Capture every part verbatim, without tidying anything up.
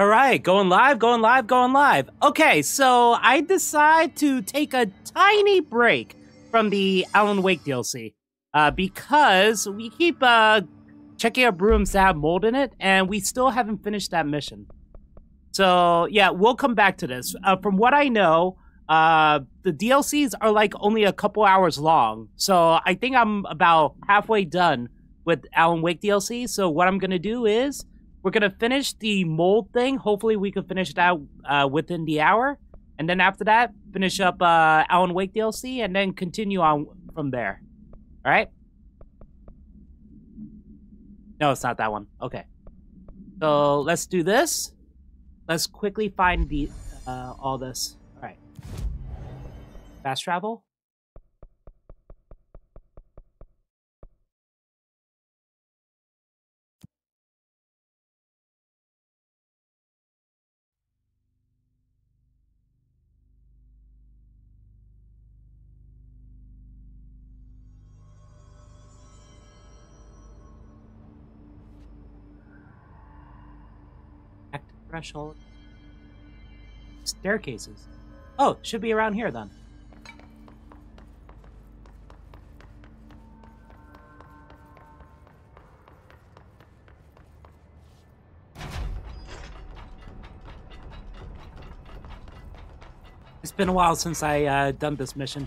All right, going live, going live, going live. Okay, so I decide to take a tiny break from the Alan Wake D L C uh, because we keep uh, checking our brooms that have mold in it, and we still haven't finished that mission. So yeah, we'll come back to this. Uh, from what I know, uh, the D L Cs are like only a couple hours long, so I think I'm about halfway done with Alan Wake D L C. So what I'm gonna do is, we're going to finish the mold thing. Hopefully we can finish that uh, within the hour. And then after that, finish up uh, Alan Wake D L C and then continue on from there. All right? No, it's not that one. Okay. So let's do this. Let's quickly find the uh, all this. All right. Fast travel. Active threshold. Staircases. Oh, should be around here then. It's been a while since I uh, done this mission.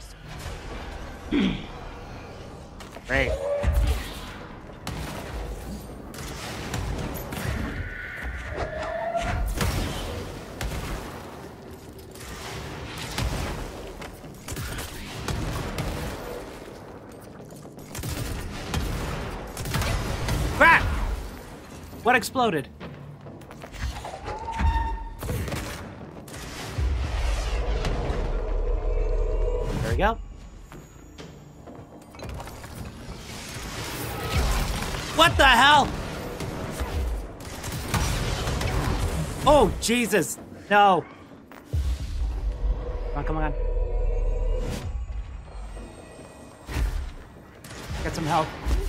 Great. Crap! What exploded? There we go. What the hell? Oh, Jesus. No. Come on, come on. Get some help.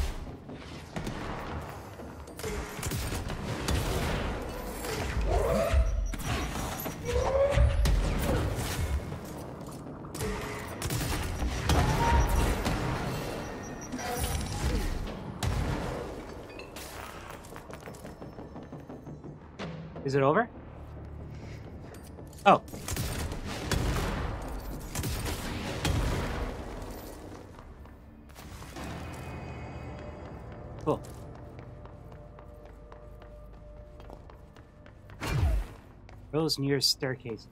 Is it over? Oh. Cool. Rose near staircase.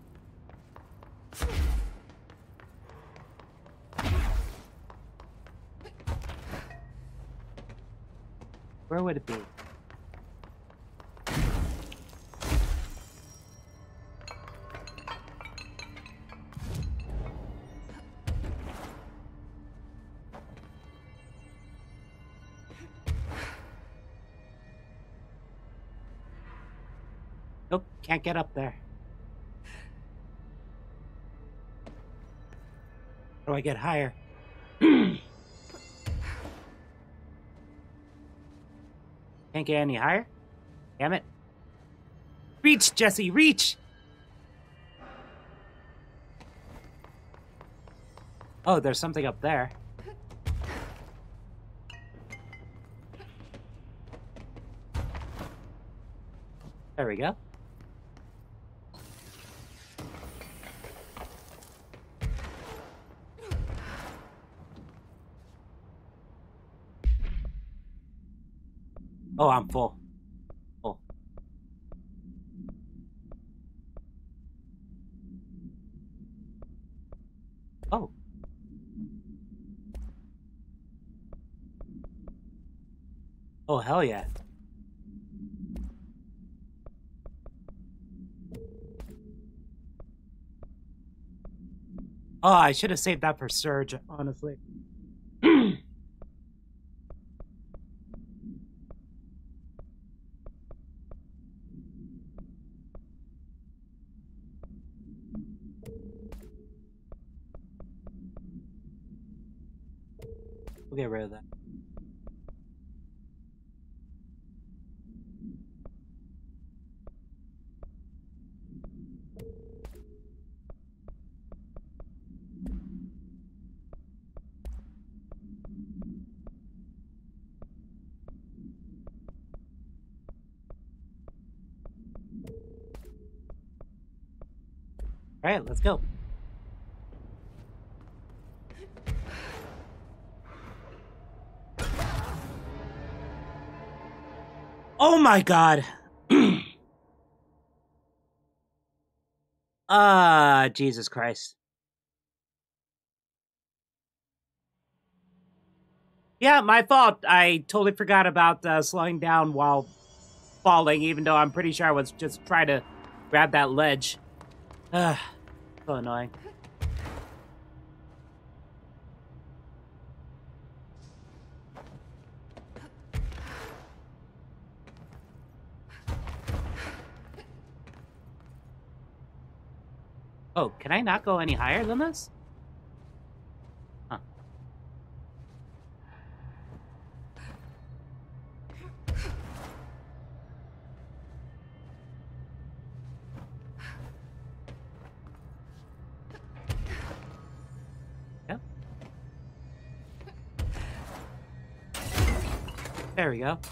Where would it be? Nope, can't get up there. How do I get higher? Can't get any higher? Damn it. Reach, Jesse, reach! Oh, there's something up there. There we go. Oh, I'm full. Full. Oh. Oh, hell yeah. Oh, I should have saved that for Surge, honestly. We'll get rid of that. All right, let's go. Oh my god. Ah, uh, Jesus Christ. Yeah, my fault. I totally forgot about uh, slowing down while falling, even though I'm pretty sure I was just trying to grab that ledge. Ugh, so annoying. Oh, can I not go any higher than this? Huh. Yep. There we go.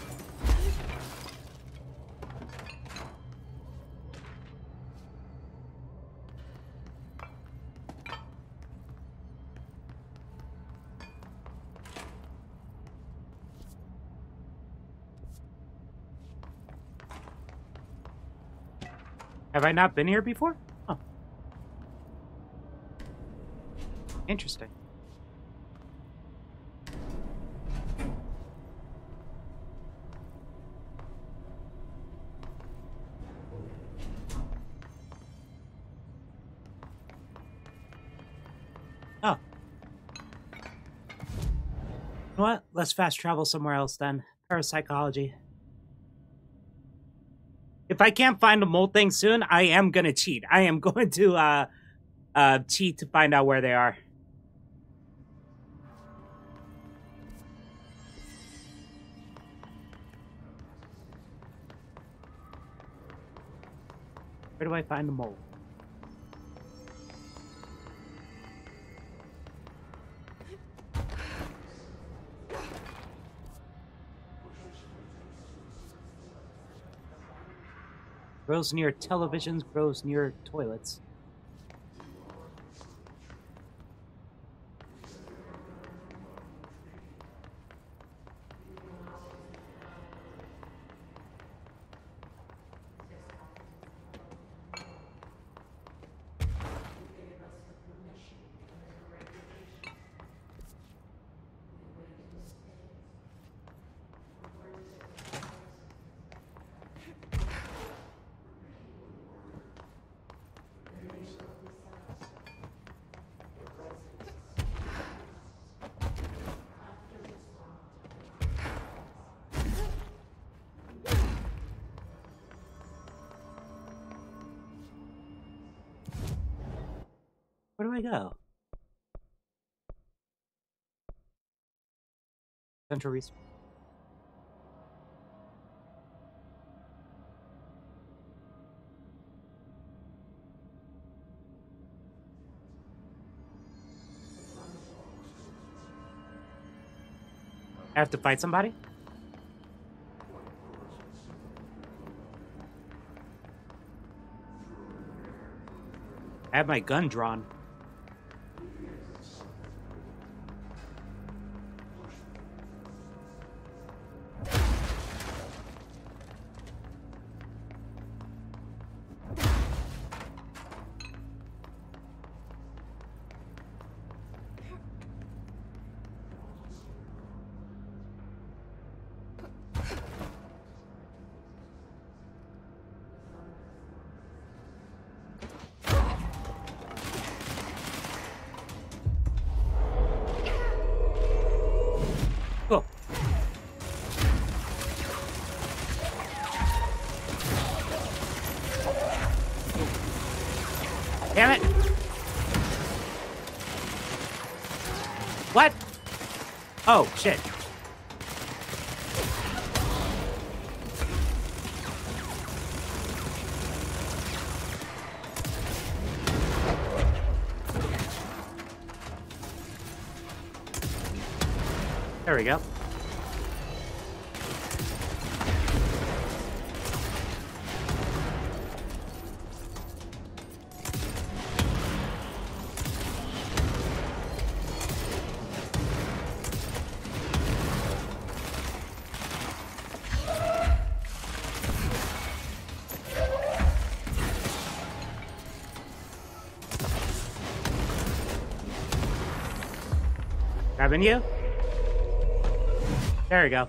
Have I not been here before? Oh. Interesting. Oh. You know what? Let's fast travel somewhere else then. Parapsychology. If I can't find a mole thing soon, I am gonna cheat. I am going to uh, uh, cheat to find out where they are. Where do I find the mole? Grows near televisions, grows near toilets. Where do I go? Central Research. I have to fight somebody? I have my gun drawn. Cool. Damn it! What? Oh, shit. There we go. grabbing you. There we go.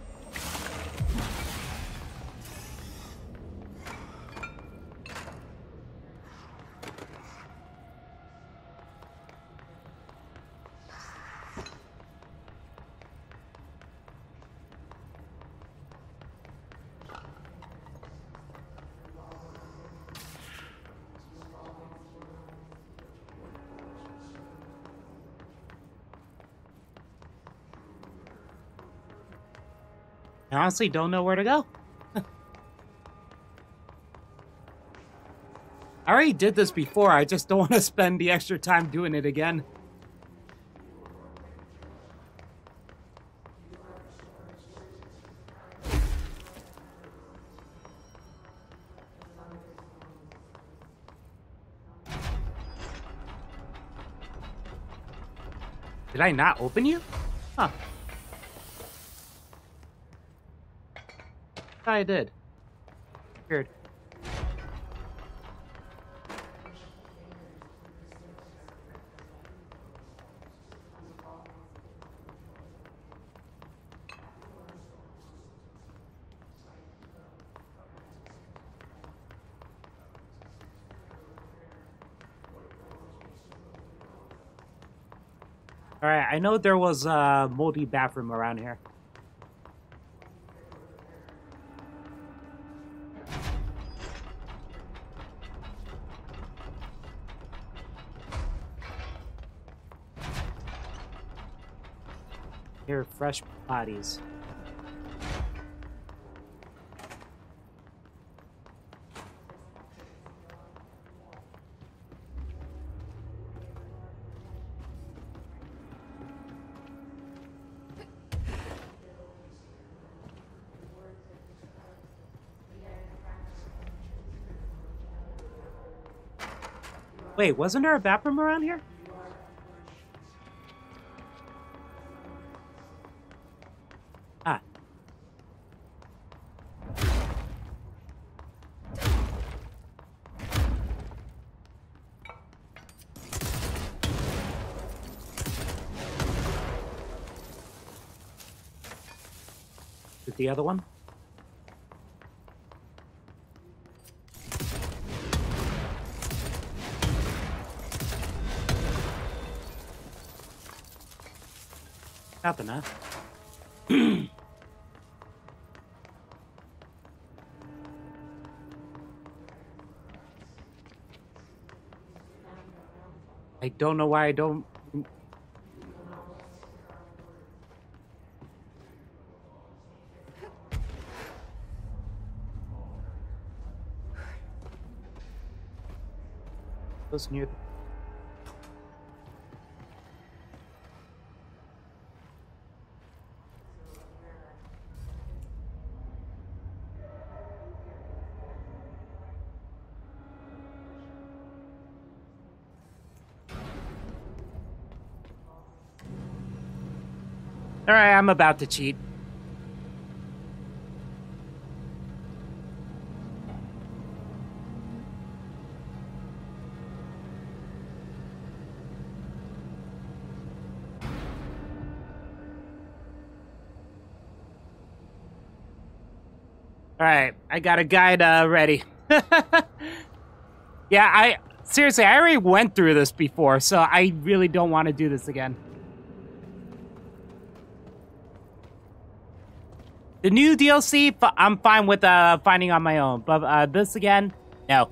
I honestly don't know where to go. I already did this before, I just don't want to spend the extra time doing it again. Did I not open you? Huh. I did. Weird. All right, I know there was a moldy bathroom around here. Here are fresh bodies. Wait, wasn't there a bathroom around here? Ah. Is it the other one? Nothing, huh? I don't know why I don't... Those near... Alright, I'm about to cheat. Alright, I got a guide uh, ready. Yeah, I... Seriously, I already went through this before, so I really don't want to do this again. The new D L C, I'm fine with uh, finding on my own, but uh, this again, no.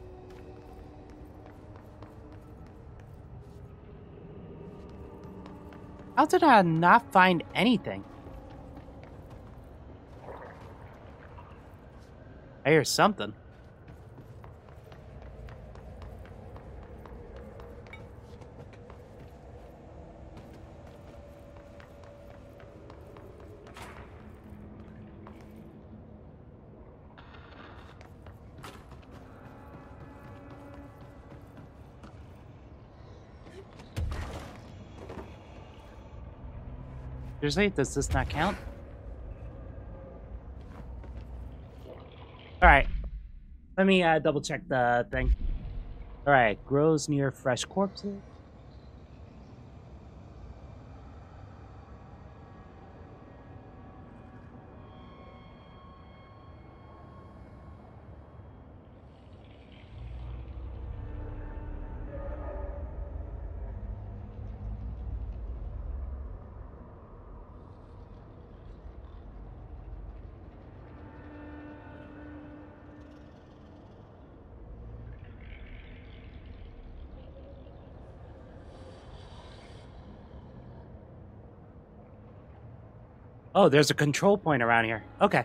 How did I not find anything? I hear something. Seriously, does this not count? Alright. Let me uh, double check the thing. Alright, grows near fresh corpses. Oh, there's a control point around here. Okay.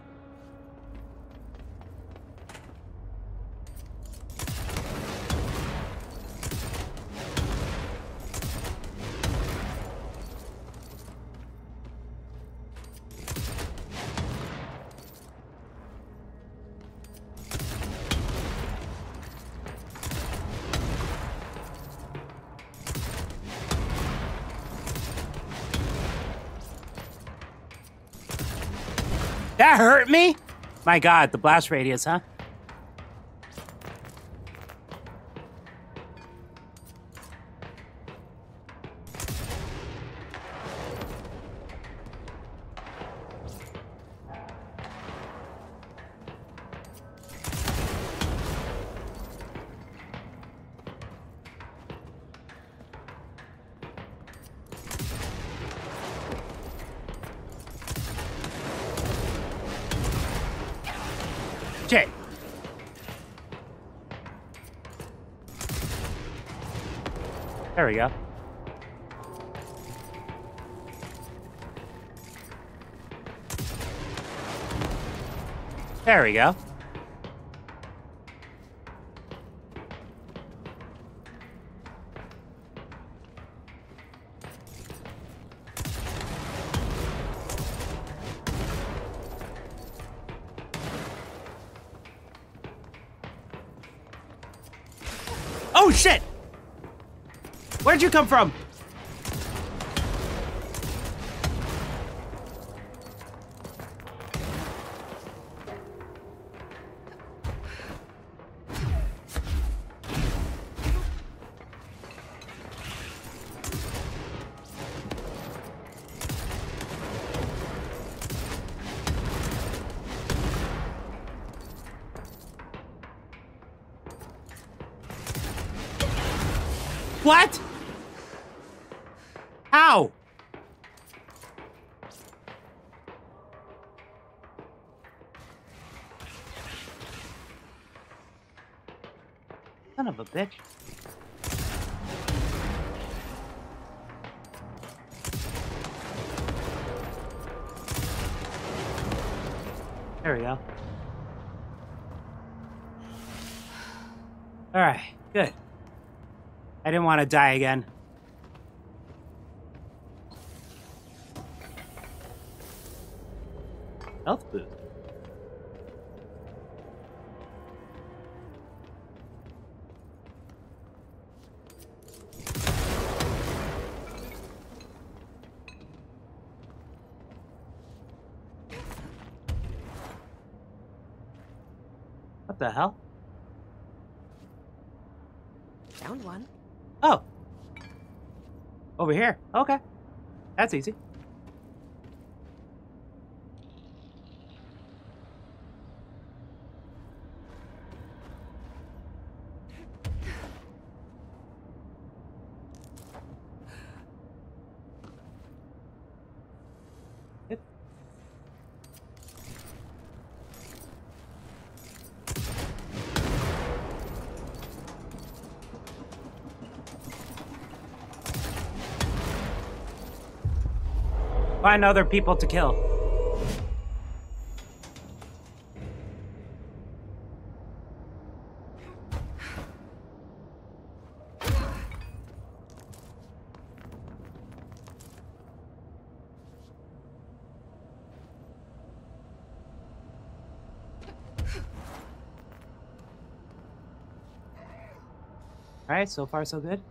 That hurt me? My god, the blast radius, huh? Shit. There we go. There we go. Oh shit! Where'd you come from? What? How? Son of a bitch. There we go. All right, good. I didn't want to die again. Health boost. What the hell? Found one. Oh. Over here. Okay. That's easy. Yep. Find other people to kill. All right, so far so good.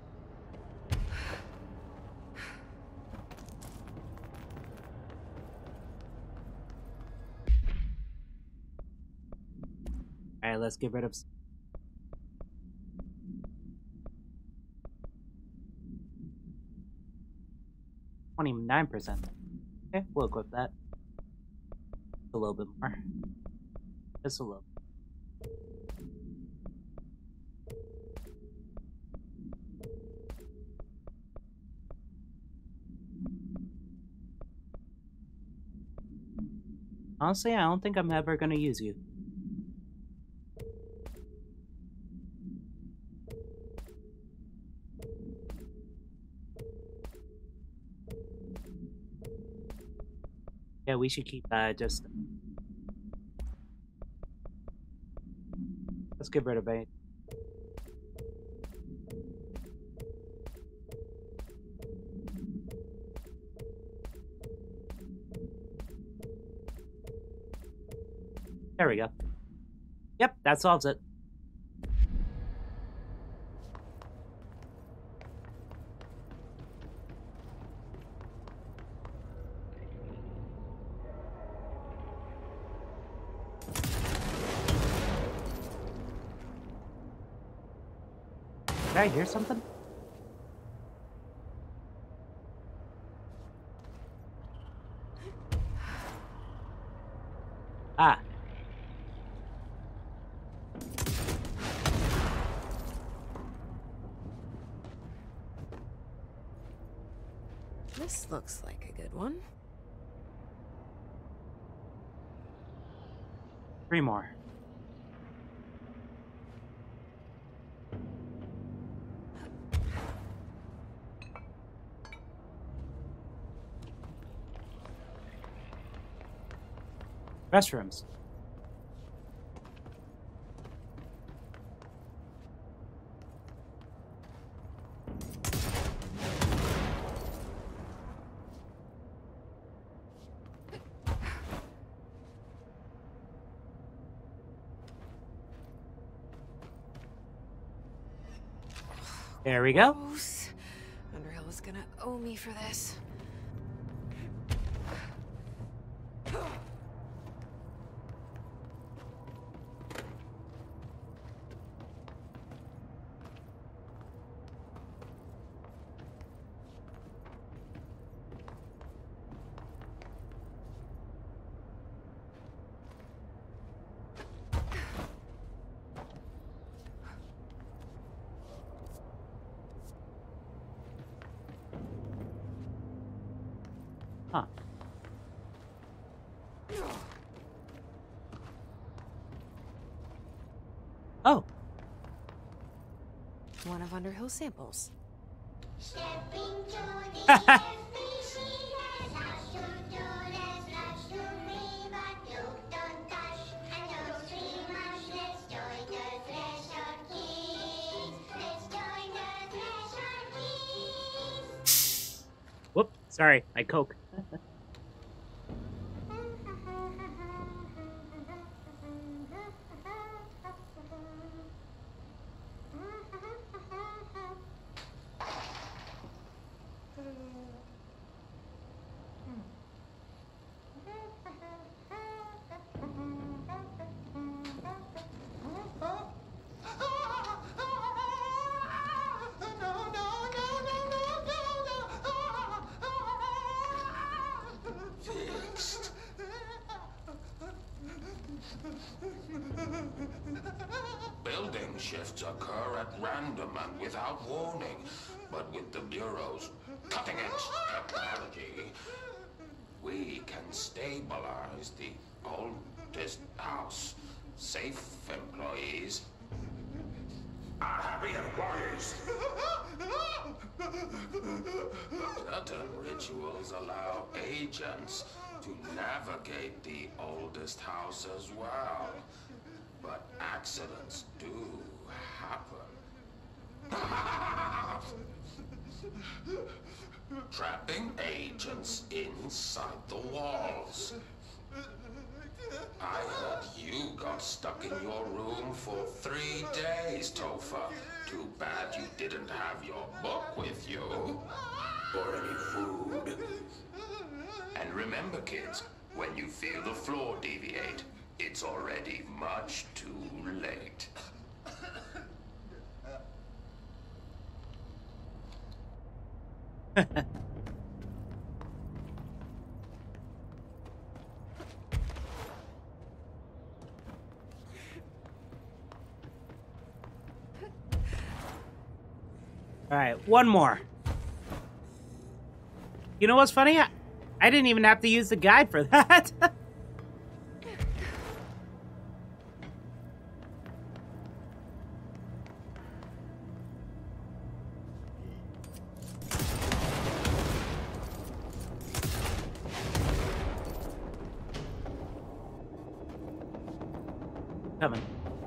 All right, let's get rid of twenty-nine percent. Okay, we'll equip that. A little bit more. Just a little. Honestly, I don't think I'm ever gonna use you. Yeah, we should keep uh, just... Let's get rid of bait. There we go. Yep, that solves it. Did I hear something? Ah. This looks like a good one. Three more. Restrooms. There we go. Gross. Underhill is gonna owe me for this. Huh. Oh. One of Underhill's samples. Whoop. Sorry, I coke. Building shifts occur at random and without warning, but with the Bureau's cutting-edge technology, we can stabilize the oldest house. Safe employees are happy employees. Certain rituals allow agents to navigate the oldest house as well. But accidents do happen. Trapping agents inside the walls. I heard you got stuck in your room for three days, Topher. Too bad you didn't have your book with you. Or any food. And remember, kids, when you feel the floor deviate, it's already much too late. All right, one more. You know what's funny? I, I didn't even have to use the guide for that. Coming.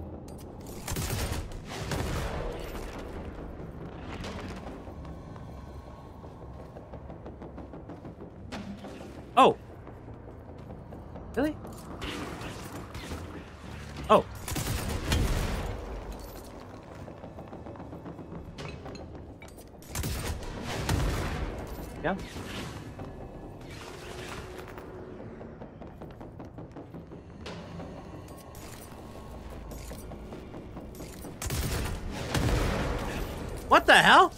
Oh. Really? Oh. Yeah. What the hell?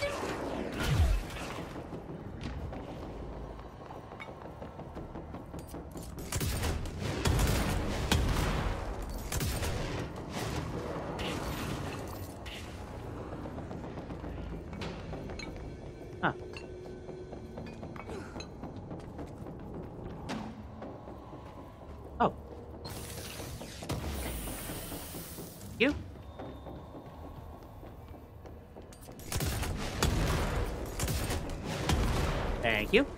Huh. Oh. You? Thank you.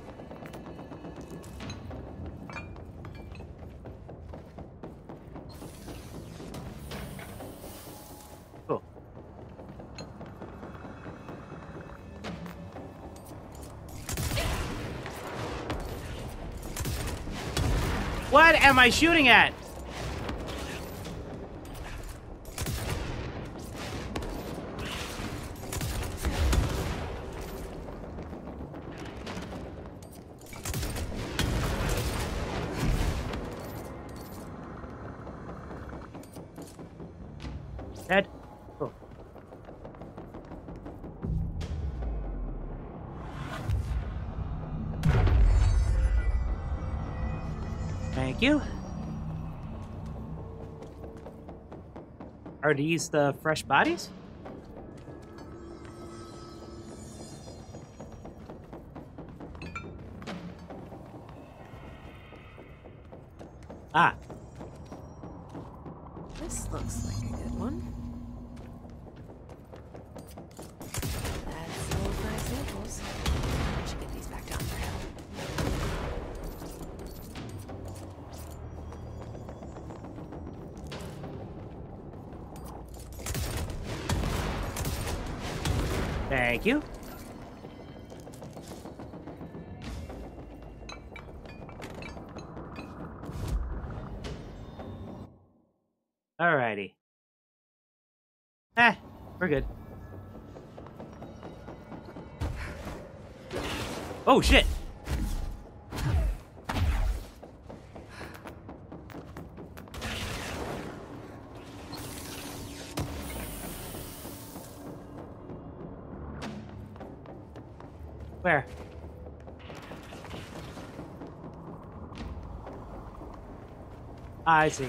Cool. What am I shooting at? Dead? Cool. Thank you. Are these the fresh bodies? Ah. This looks like a good one. That's all my samples. I should get these back down there. Thank you. Alrighty. Eh, we're good. Oh shit! Where? I see.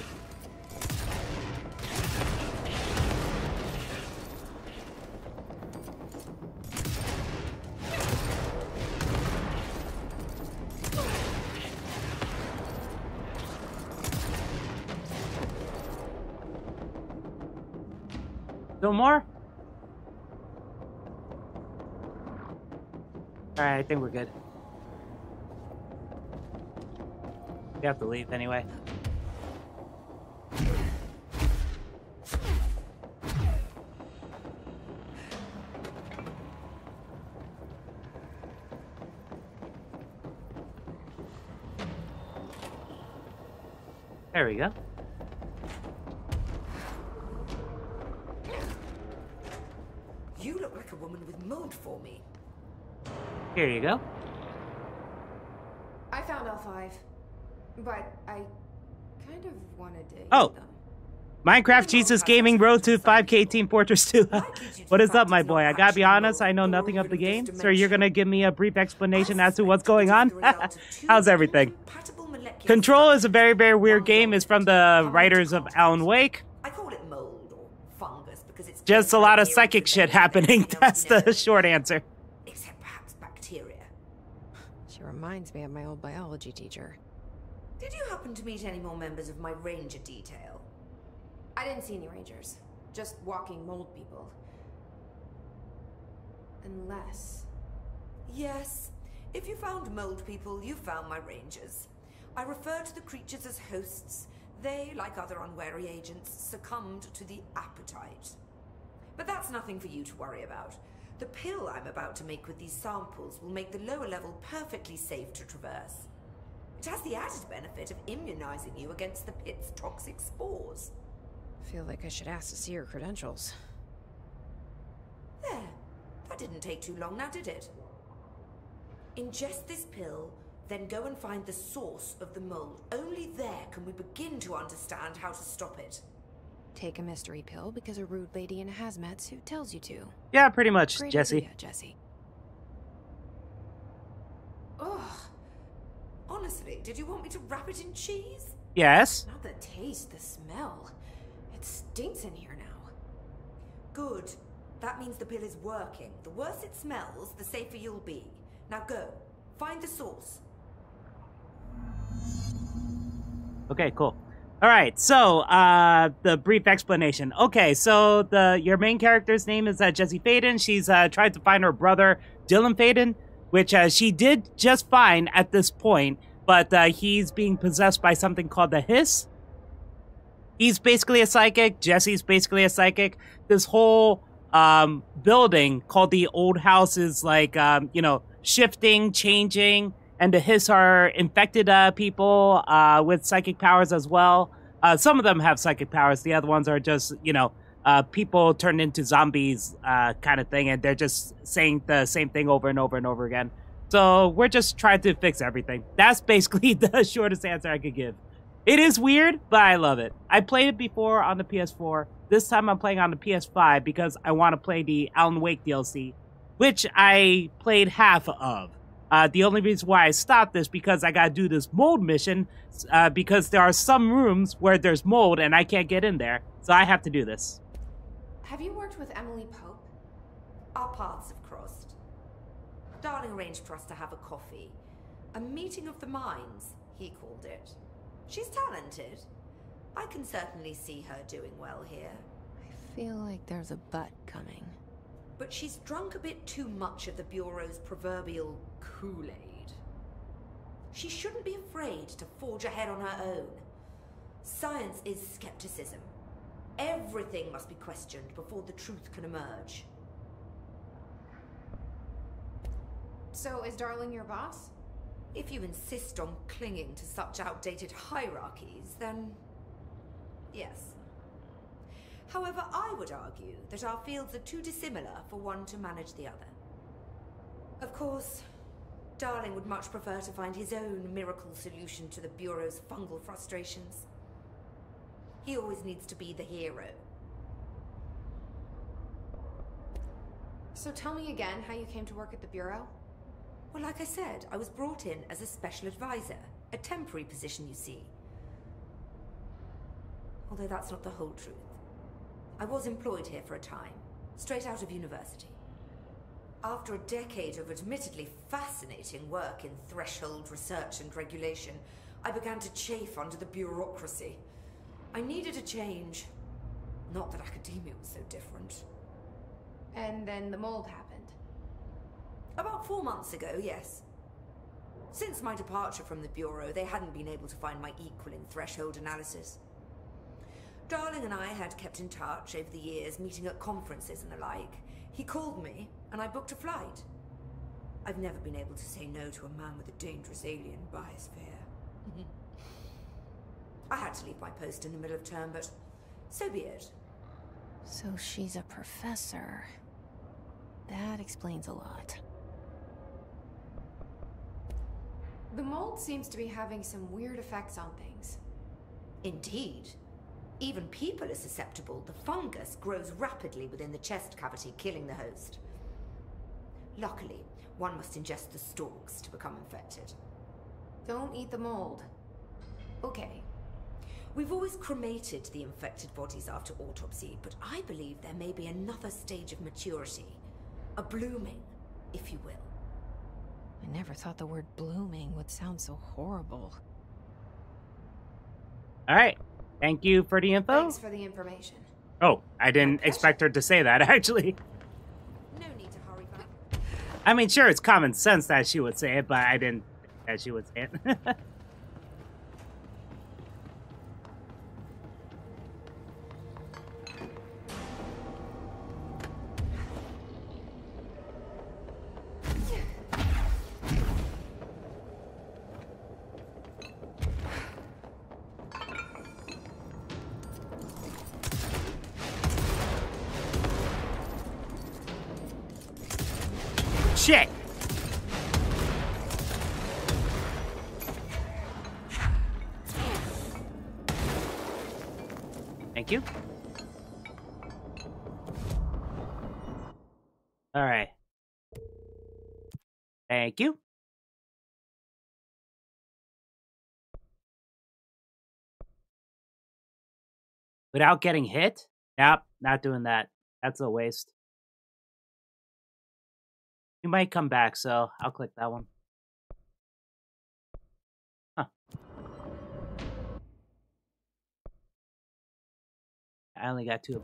No more? Alright, I think we're good. We have to leave anyway. There we go. You look like a woman with mold for me. Here you go. I found L five, but I kind of wanted to. Oh. Them. Minecraft Jesus Gaming Road to five K Team Fortress two. What is up, my boy? I gotta be honest, I know nothing of the game. Sir, you're gonna give me a brief explanation as to what's going on? How's everything? Control is a very, very weird game. It's from the writers of Alan Wake. I call it mold or fungus because it's Just a lot of psychic shit happening. That's the short answer. Except perhaps bacteria. She reminds me of my old biology teacher. Did you happen to meet any more members of my ranger detail? I didn't see any rangers. Just walking mold people. Unless... Yes. If you found mold people, you found my rangers. I refer to the creatures as hosts. They, like other unwary agents, succumbed to the appetite. But that's nothing for you to worry about. The pill I'm about to make with these samples will make the lower level perfectly safe to traverse. It has the added benefit of immunizing you against the pit's toxic spores. Feel like I should ask to see your credentials. There. That didn't take too long now, did it? Ingest this pill, then go and find the source of the mold. Only there can we begin to understand how to stop it. Take a mystery pill because a rude lady in a hazmat suit tells you to. Yeah, pretty much, Great Jesse. idea, Jesse. Ugh. Honestly, did you want me to wrap it in cheese? Yes. Not the taste, the smell. It stinks in here now. Good. That means the pill is working. The worse it smells, the safer you'll be. Now go. Find the source. Okay, cool. All right, so uh, the brief explanation. Okay, so the your main character's name is uh, Jessie Faden. She's uh, tried to find her brother, Dylan Faden, which uh, she did just find at this point, but uh, he's being possessed by something called the Hiss. He's basically a psychic. Jessie's basically a psychic. This whole um, building called the Old House is like, um, you know, shifting, changing, and the Hiss are infected uh, people uh, with psychic powers as well. Uh, some of them have psychic powers. The other ones are just, you know, uh, people turned into zombies uh, kind of thing, and they're just saying the same thing over and over and over again. So we're just trying to fix everything. That's basically the shortest answer I could give. It is weird, but I love it. I played it before on the P S four. This time I'm playing on the P S five because I want to play the Alan Wake D L C, which I played half of. Uh, the only reason why I stopped is because I gotta do this mold mission, uh, because there are some rooms where there's mold and I can't get in there, so I have to do this. Have you worked with Emily Pope? Our paths have crossed. Darling arranged for us to have a coffee. A meeting of the minds, he called it. She's talented. I can certainly see her doing well here. I feel like there's a but coming. But she's drunk a bit too much of the Bureau's proverbial Kool-Aid. She shouldn't be afraid to forge ahead on her own. Science is skepticism. Everything must be questioned before the truth can emerge. So, is Darling your boss? If you insist on clinging to such outdated hierarchies, then yes. However, I would argue that our fields are too dissimilar for one to manage the other. Of course, Darling would much prefer to find his own miracle solution to the Bureau's fungal frustrations. He always needs to be the hero. So tell me again how you came to work at the Bureau? Well, like I said, I was brought in as a special advisor. A temporary position, you see. Although that's not the whole truth. I was employed here for a time, straight out of university. After a decade of admittedly fascinating work in threshold research and regulation, I began to chafe under the bureaucracy. I needed a change. Not that academia was so different. And then the mold happened. About four months ago, yes. Since my departure from the Bureau, they hadn't been able to find my equal in threshold analysis. Darling and I had kept in touch over the years, meeting at conferences and the like. He called me, and I booked a flight. I've never been able to say no to a man with a dangerous alien biosphere. I had to leave my post in the middle of term, but so be it. So she's a professor. That explains a lot. The mold seems to be having some weird effects on things. Indeed. Even people are susceptible. The fungus grows rapidly within the chest cavity, killing the host. Luckily, one must ingest the stalks to become infected. Don't eat the mold. Okay. We've always cremated the infected bodies after autopsy, but I believe there may be another stage of maturity. A blooming, if you will. I never thought the word blooming would sound so horrible. All right. Thank you for the info. Thanks for the information. Oh, I didn't expect her to say that, actually. No need to hurry back. I mean, sure, it's common sense that she would say it, but I didn't think that she would say it. Shit! Thank you. All right. Thank you. Without getting hit? Nope, not doing that. That's a waste. You might come back, so I'll click that one. Huh. I only got two.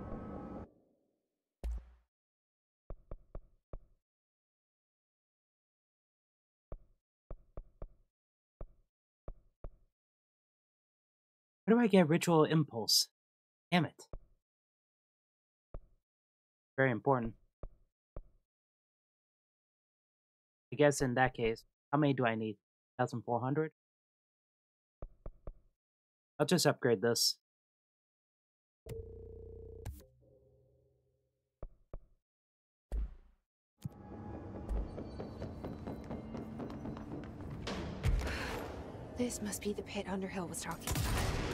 Where do I get Ritual Impulse? Damn it. Very important. I guess in that case, how many do I need? one thousand four hundred? I'll just upgrade this. This must be the pit Underhill was talking about.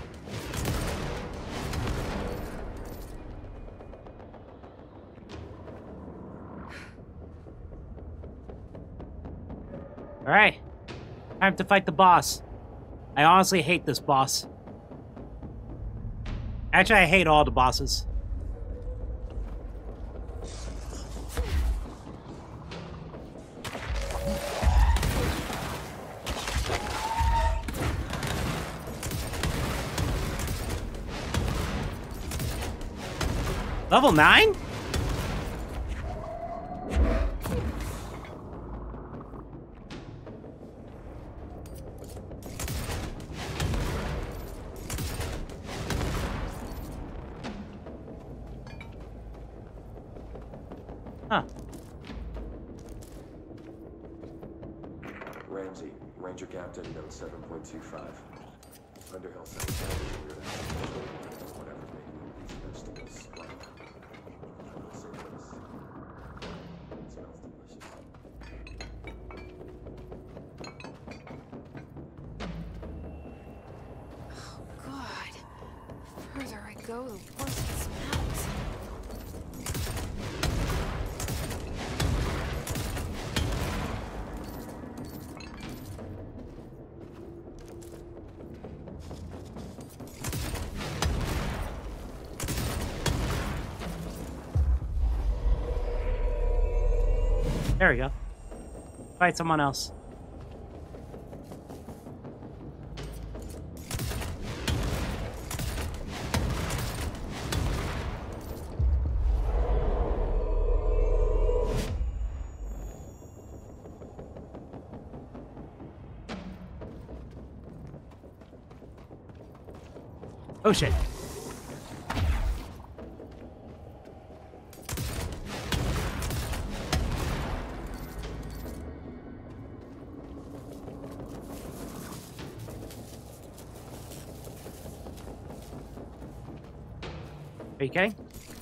Alright. Time to fight the boss. I honestly hate this boss. Actually, I hate all the bosses. Level nine? Huh. Ramsey, Ranger Captain, note seven point two five. Underhill said whatever made these vegetables sprout. It smells delicious. Oh, God. The further I go, the worse it smells. There we go. Fight someone else. Oh shit. Are you kidding?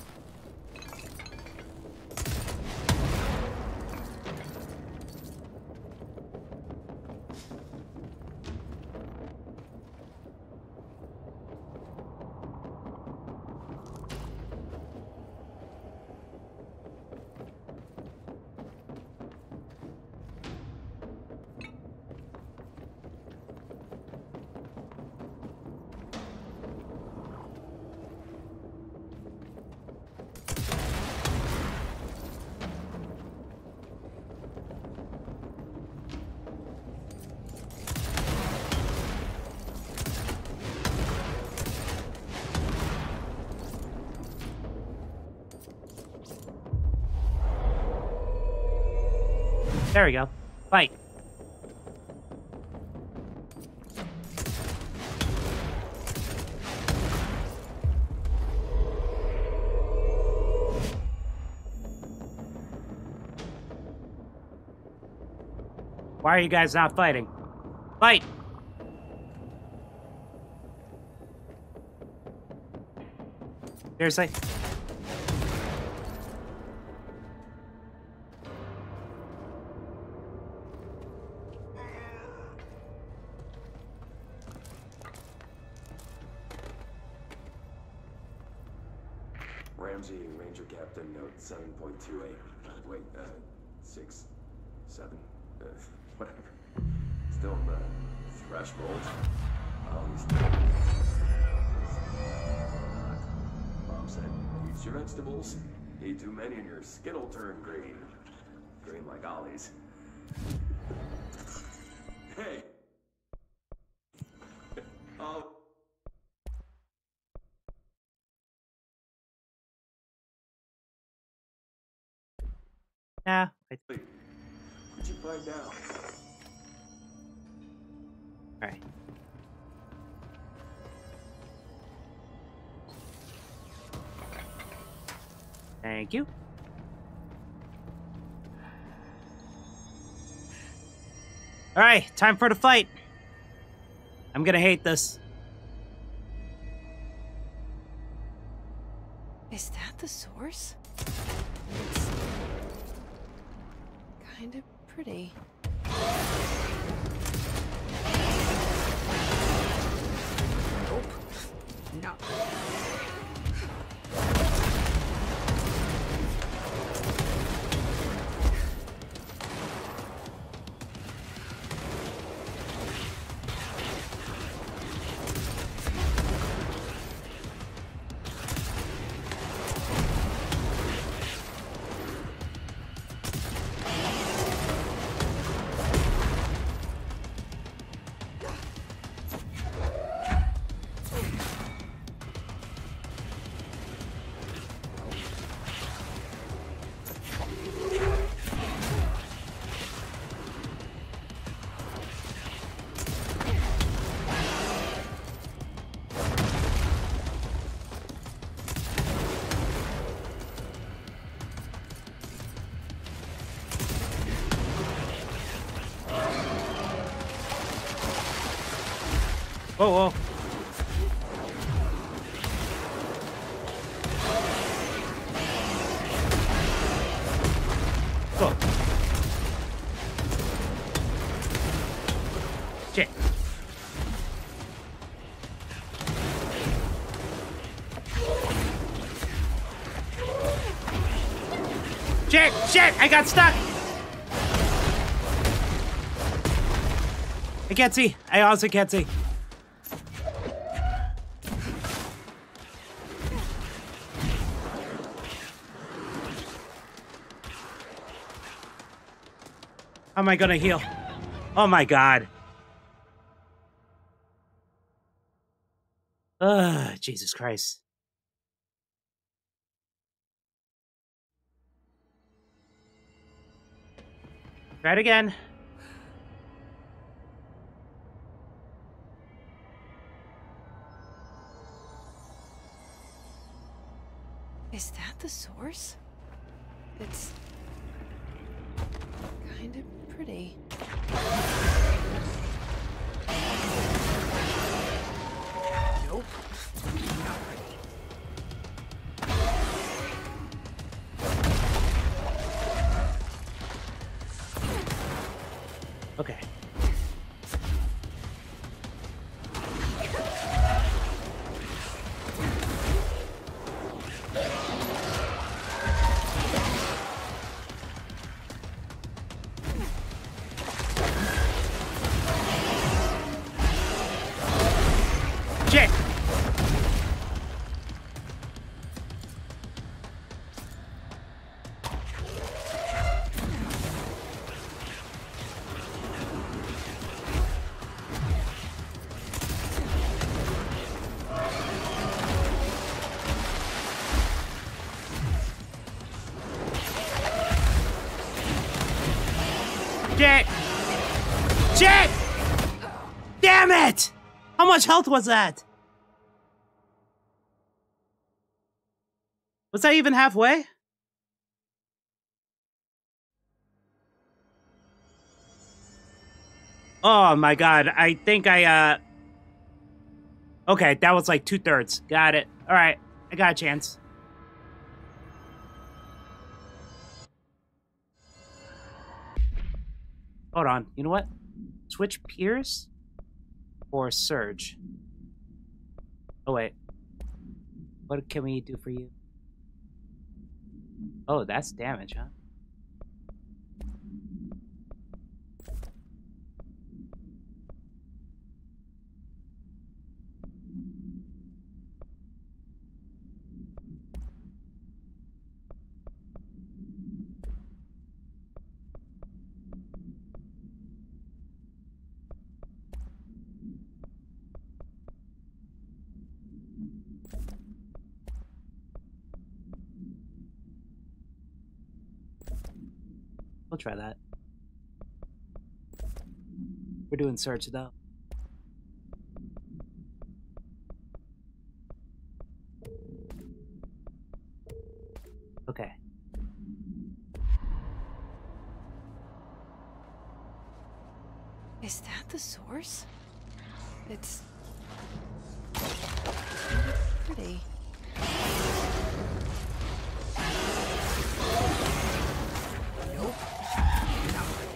There we go. Fight. Why are you guys not fighting? Fight! Seriously? Ramsey, Ranger Captain, note seven point two eight. Wait, uh, six, seven, uh, whatever. Still in the threshold. Oh, he's still. Mom said, eat your vegetables. Eat too many and your skin will turn green. Green like Ollie's. Hey! Oh. Nah. I... What'd you find out? Alright. Thank you. Alright, time for the fight. I'm gonna hate this. Is that the source? It's kind of pretty. Nope. No. Whoa, whoa. Whoa. Shit. Shit, shit, I got stuck. I can't see. I also can't see. How am I gonna heal? Oh my god. Ugh, Jesus Christ. Try it again. Is that the source? It's kind of pretty. Nope. Okay. Shit! Shit! Shit! Damn it! How much health was that? Was that even halfway? Oh my god, I think I, uh... Okay, that was like two-thirds. Got it. Alright, I got a chance. Hold on, you know what? Switch Pierce or Surge? Oh wait. What can we do for you? Oh, that's damage, huh? We'll try that. We're doing search though. Okay. Is that the source? It's pretty. Nope. Not pretty.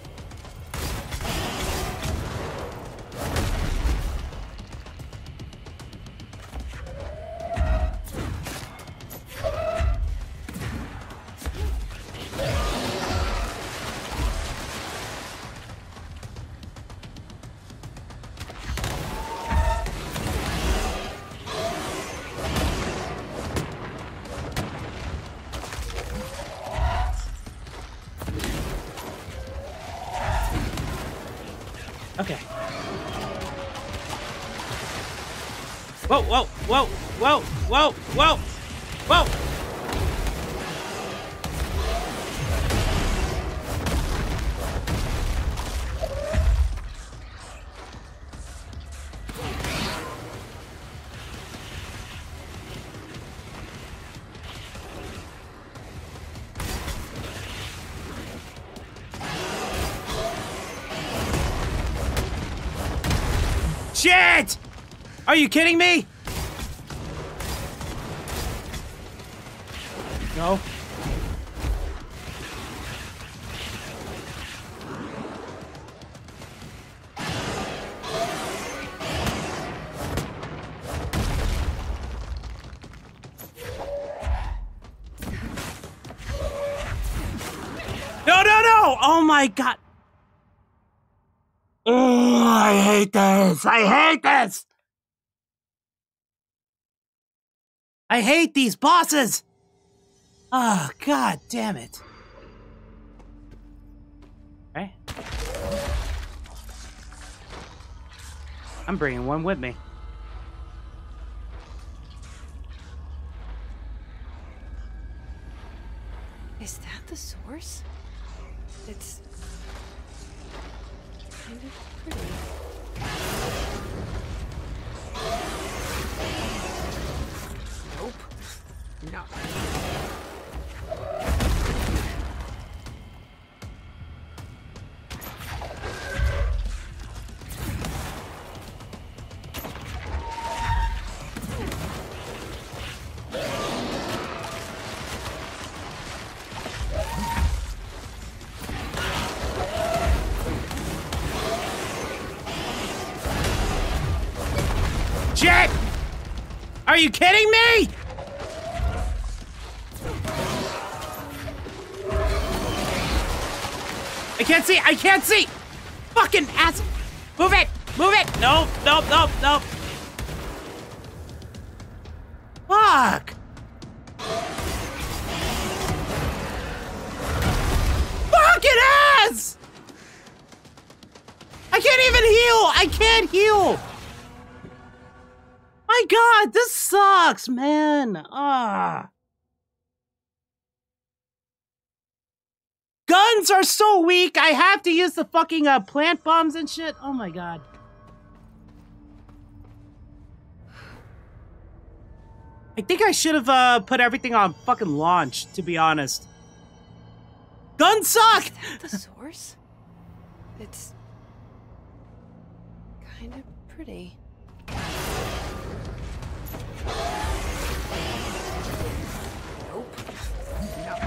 Okay. Whoa, whoa, whoa, whoa, whoa, whoa, whoa! Shit! Are you kidding me? No. No, no, no! Oh my god! Oh, I hate this! I hate this! I hate these bosses! Oh, god damn it. Okay. I'm bringing one with me. Is that the source? It's kind of pretty. Nope. Not pretty. Shit! Are you kidding me? I can't see! I can't see! Fucking ass! Move it! Move it! Nope, nope, nope, nope. Fuck! Fucking ass! I can't even heal! I can't heal! My god, this sucks, man. Ah. Guns are so weak. I have to use the fucking uh, plant bombs and shit. Oh my god. I think I should have uh, put everything on fucking launch, to be honest. Guns suck! Is that the source? It's kind of pretty. Nope. No.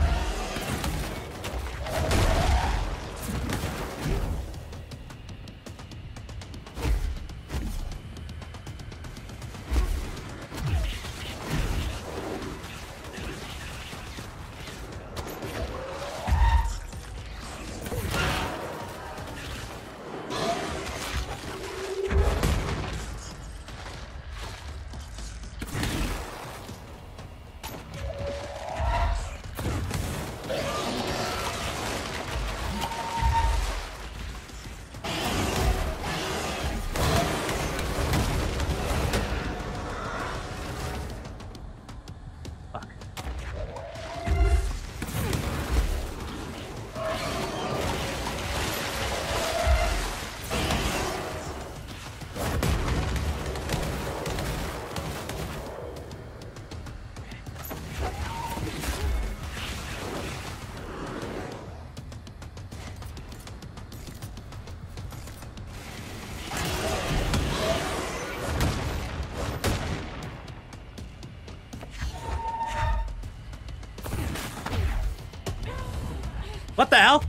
What the hell?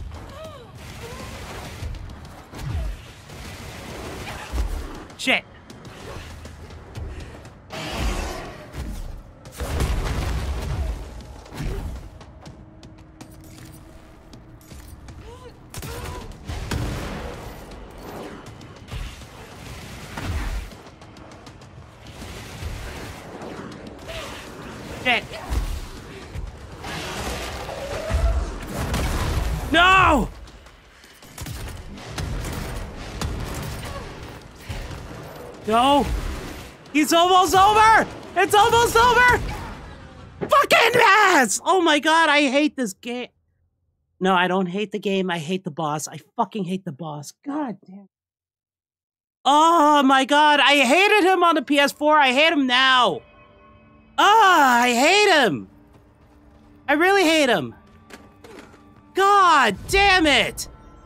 Shit. Shit. No! No! He's almost over! It's almost over! Fucking ass! Oh my god, I hate this game. No, I don't hate the game. I hate the boss. I fucking hate the boss. God damn. Oh my god, I hated him on the P S four. I hate him now. Ah, I hate him. I really hate him. God damn it.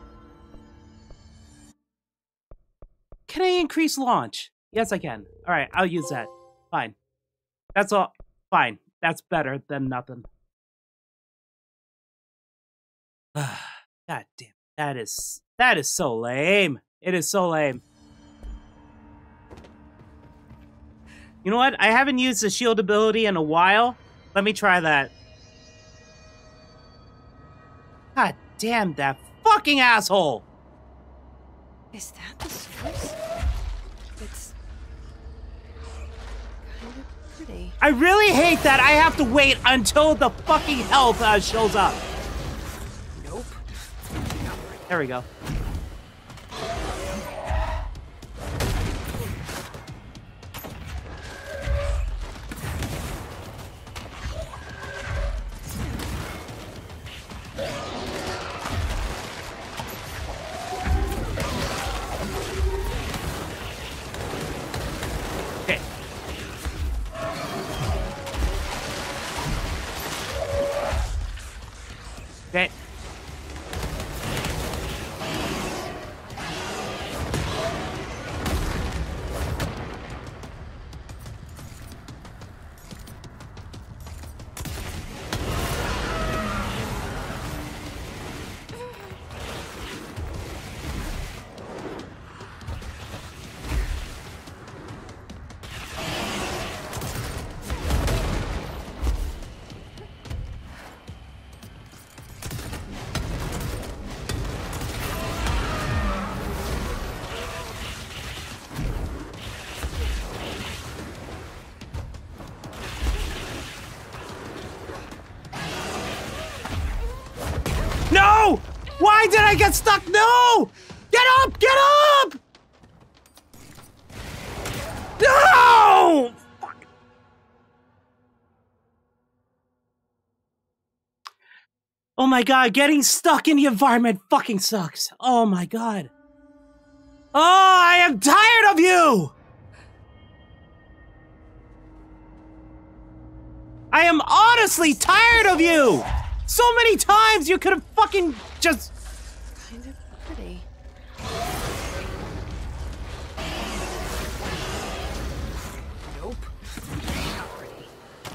Can I increase launch? Yes, I can. All right, I'll use that. Fine. That's all. Fine. That's better than nothing. God damn. That is, that is so lame. It is so lame. You know what? I haven't used the shield ability in a while. Let me try that. God damn that fucking asshole! Is that the source? It's kind of pretty. I really hate that I have to wait until the fucking health uh, shows up. Nope. There we go. Okay. No! Why did I get stuck? No! Get up! Get up! No! Fuck. Oh my god, getting stuck in the environment fucking sucks. Oh my god. Oh, I am tired of you! I am honestly tired of you! So many times you could have fucking just... Kind of pretty. Nope. Not pretty.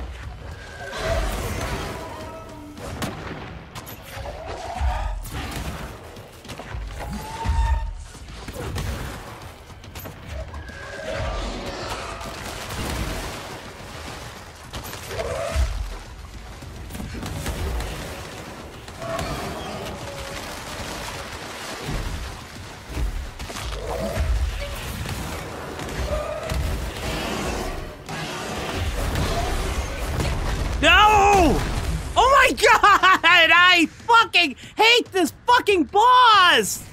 No! Oh my god! I fucking hate this fucking boss!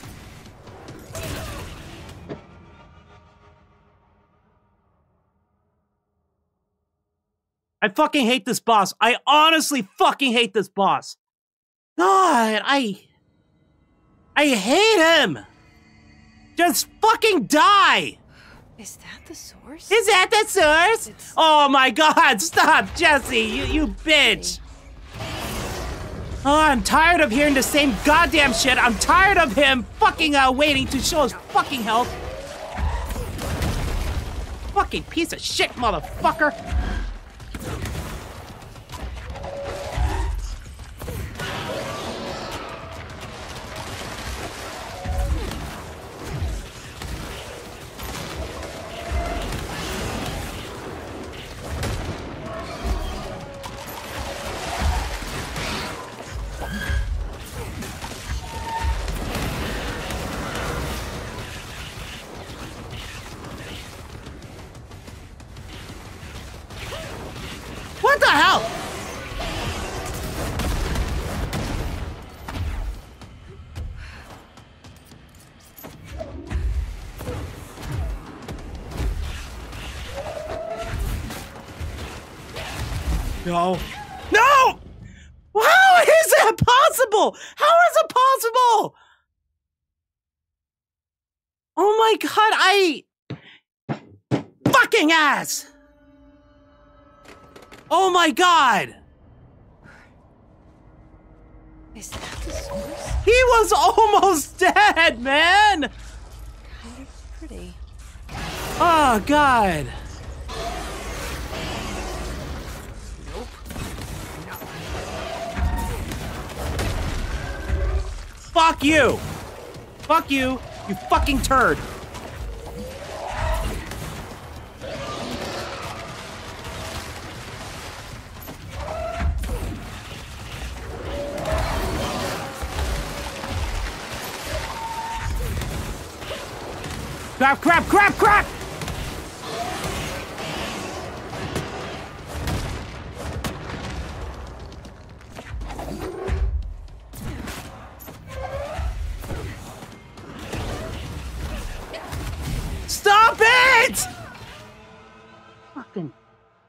I fucking hate this boss. I honestly fucking hate this boss. God, I... I hate him! Just fucking die! Is that the source? Is that the source? It's... Oh my god, stop, Jesse, you, you bitch! Oh, I'm tired of hearing the same goddamn shit. I'm tired of him fucking uh, waiting to show his fucking health. Fucking piece of shit, motherfucker. What the hell? No. No! How is that possible? How is it possible? Oh my god, I... Fucking ass! Oh my god! Is that the source? He was almost dead, man! Kind of pretty. Oh god. Nope. No. Fuck you! Fuck you, you fucking turd! Crap, crap, crap, crap! Stop it! Fucking...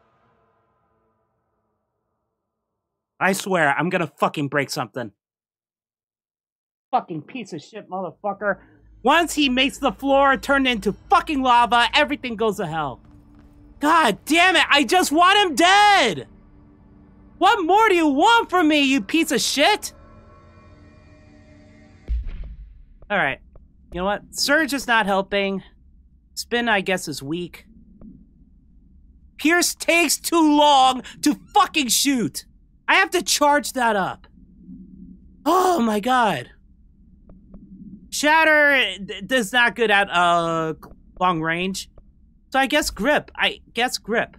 I swear, I'm gonna fucking break something. Fucking piece of shit, motherfucker. Once he makes the floor turn into fucking lava, everything goes to hell. God damn it, I just want him dead! What more do you want from me, you piece of shit? Alright, you know what? Surge is not helping. Spin, I guess, is weak. Pierce takes too long to fucking shoot! I have to charge that up. Oh my god. Shatter is not good at uh long range, so I guess grip. I guess grip.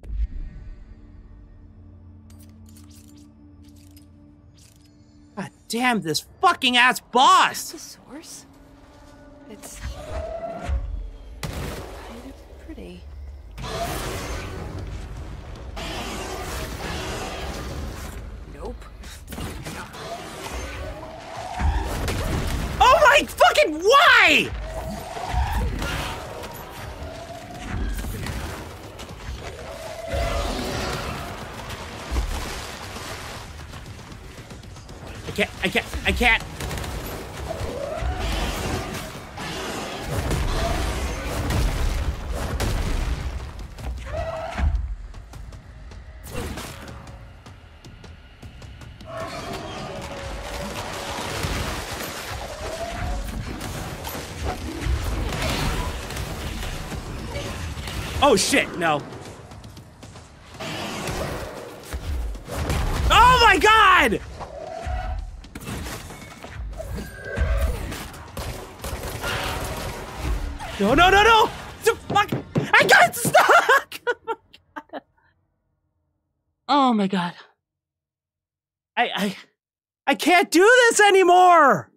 God damn this fucking ass boss! Is that the source? It's kind of pretty. Nope. Oh my fucking why? I can't, I can't, I can't. Oh shit, no. Oh my god! No, no, no, no! The fuck! I got stuck! Oh my god. I, I, I can't do this anymore!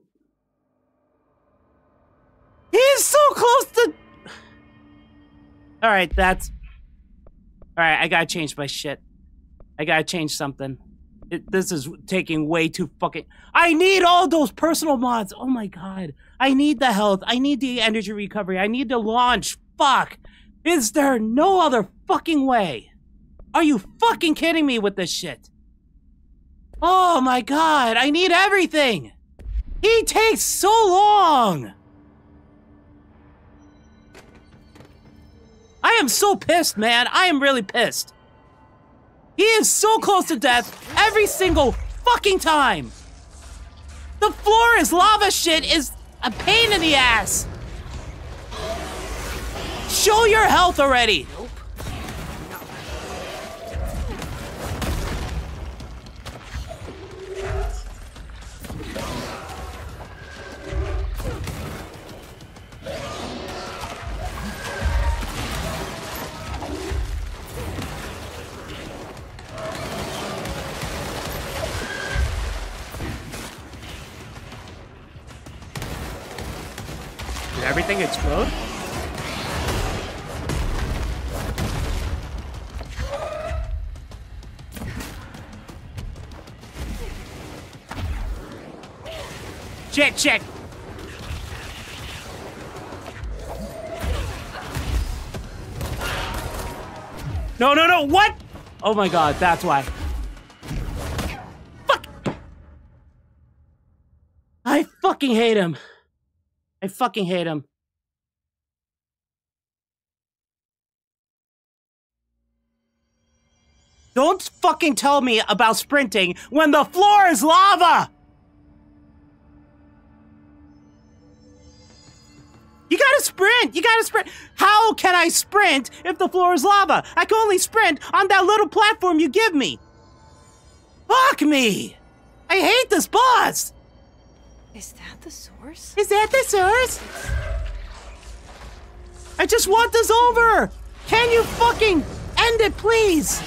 He's so close to... Alright, that's... Alright, I gotta change my shit. I gotta change something. It, this is taking way too fucking... I need all those personal mods! Oh my god. I need the health. I need the energy recovery. I need the launch. Fuck! Is there no other fucking way? Are you fucking kidding me with this shit? Oh my god, I need everything! He takes so long! I am so pissed, man. I am really pissed. He is so close to death every single fucking time. The floor is lava shit is a pain in the ass. Show your health already. Nope. No. Did everything explode? Shit, shit. No, no, no, what? Oh my god, that's why. Fuck! I fucking hate him. I fucking hate him. Don't fucking tell me about sprinting when the floor is lava! You gotta sprint! You gotta sprint! How can I sprint if the floor is lava? I can only sprint on that little platform you give me! Fuck me! I hate this boss! Is that the source? Is that the source? I just want this over! Can you fucking end it, please?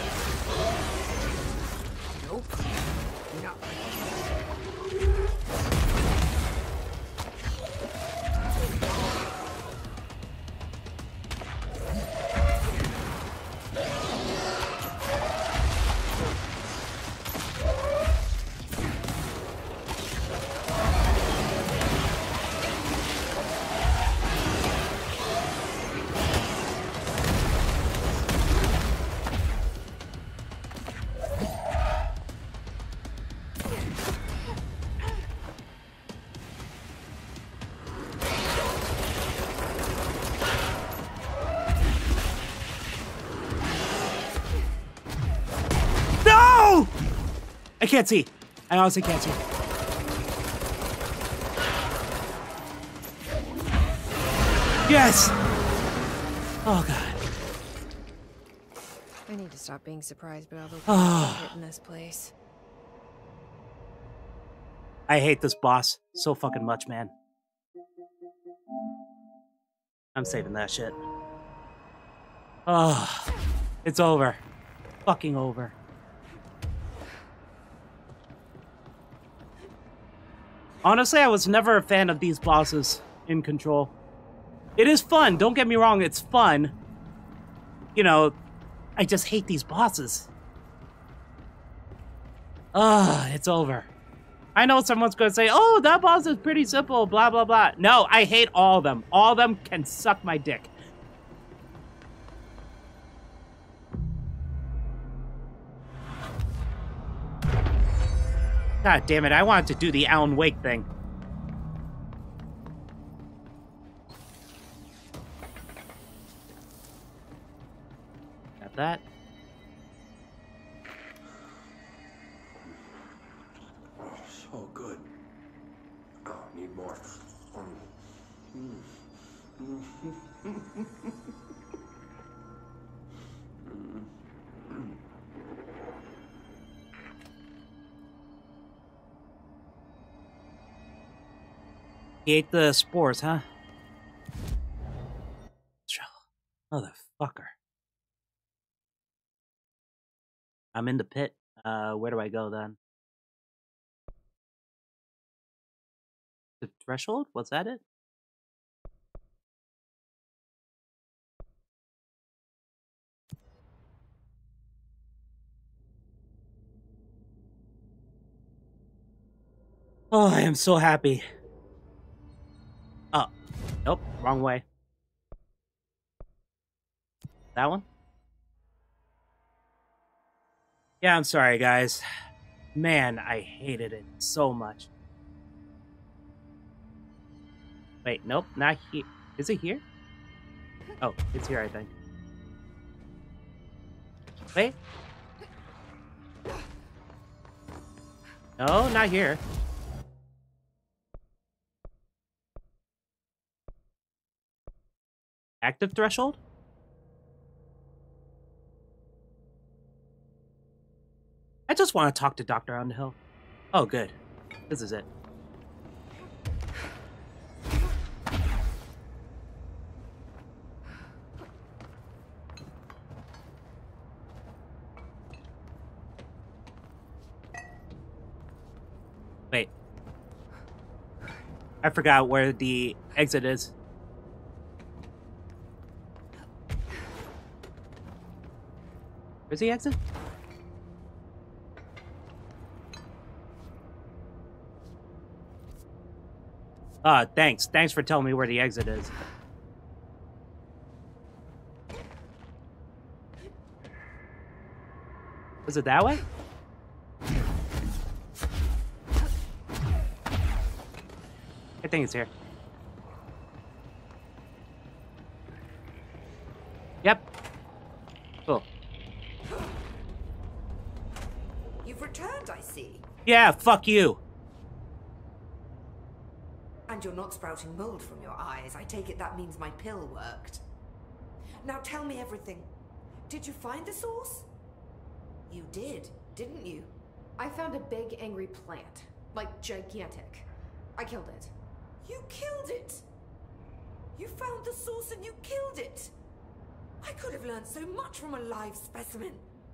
Nope. No. I can't see. I honestly can't see. Yes! Oh, God. I need to stop being surprised by all the Oh. shit in this place. I hate this boss so fucking much, man. I'm saving that shit. Oh, it's over. Fucking over. Honestly, I was never a fan of these bosses in Control. It is fun, don't get me wrong, it's fun. You know, I just hate these bosses. Ugh, it's over. I know someone's gonna say, oh, that boss is pretty simple, blah, blah, blah. No, I hate all of them. All of them can suck my dick. God damn it, I wanted to do the Alan Wake thing. Got that. Oh, so good. Oh, need more. Mm. Mm. Mm. He ate the spores, huh? Motherfucker. I'm in the pit. Uh, where do I go then? The threshold? Was that it? Oh, I am so happy. Oh, nope, wrong way. That one? Yeah, I'm sorry, guys. Man, I hated it so much. Wait, nope, not here. Is it here? Oh, it's here, I think. Wait. No, not here. Active threshold? I just want to talk to Doctor Underhill. Oh, good. This is it. Wait. I forgot where the exit is. Where's the exit? Uh, thanks. Thanks for telling me where the exit is. Was it that way? I think it's here. Yep. Cool. You've returned, I see. Yeah, fuck you. And you're not sprouting mold from your eyes. I take it that means my pill worked. Now tell me everything. Did you find the source? You did, didn't you? I found a big angry plant. Like, gigantic. I killed it. You killed it! You found the source and you killed it! I could have learned so much from a live specimen.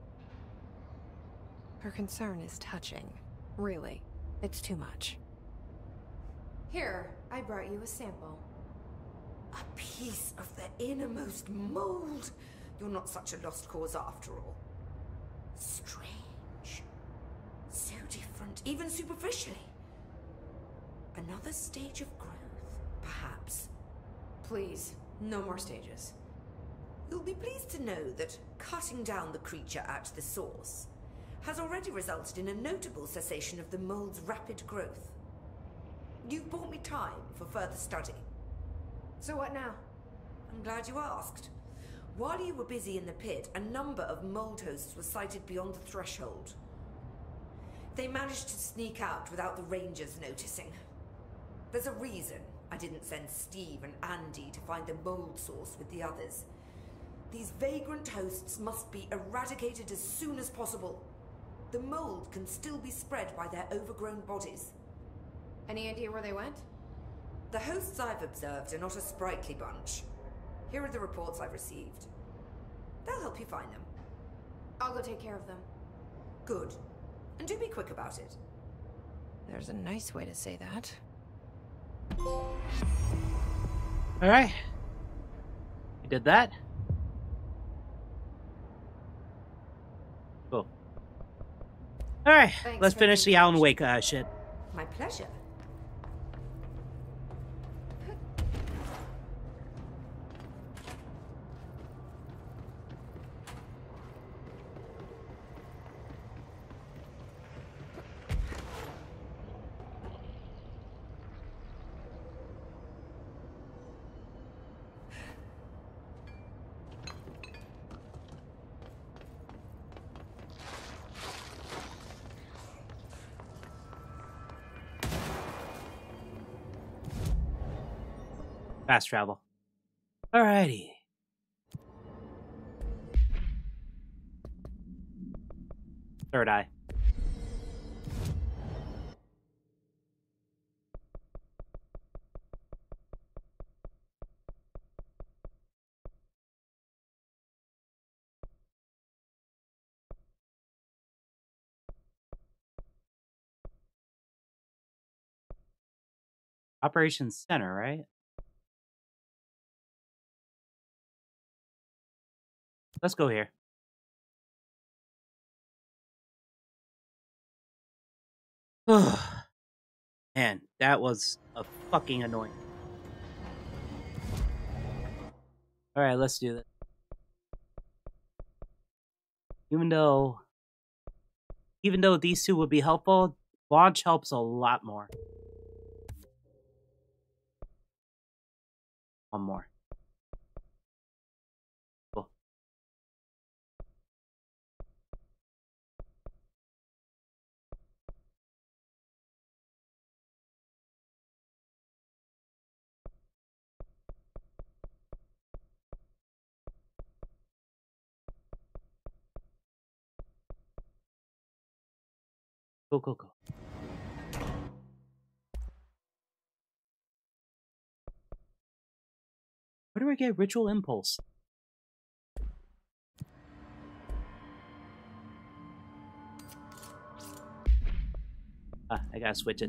Her concern is touching. Really. It's too much. Here, I brought you a sample. A piece of the innermost mold. You're not such a lost cause after all. Strange. So different, even superficially. Another stage of growth, perhaps. Please, no more stages. You'll be pleased to know that cutting down the creature at the source has already resulted in a notable cessation of the mold's rapid growth. You've bought me time for further study. So what now? I'm glad you asked. While you were busy in the pit, a number of mold hosts were sighted beyond the threshold. They managed to sneak out without the rangers noticing. There's a reason I didn't send Steve and Andy to find the mold source with the others. These vagrant hosts must be eradicated as soon as possible. The mold can still be spread by their overgrown bodies. Any idea where they went? The hosts I've observed are not a sprightly bunch. Here are the reports I've received. They'll help you find them. I'll go take care of them. Good. And do be quick about it. There's a nice way to say that. Alright. We did that. Cool. Alright, let's for finish the the Alan Wake uh, shit. My pleasure. Fast travel. Alrighty. Third eye. Operations Center, right? Let's go here. Man, that was a fucking annoying. Alright, let's do this. Even though... Even though these two would be helpful, launch helps a lot more. One more. Cool. Go, go, go. Where do I get Ritual Impulse? Ah, I gotta switch it.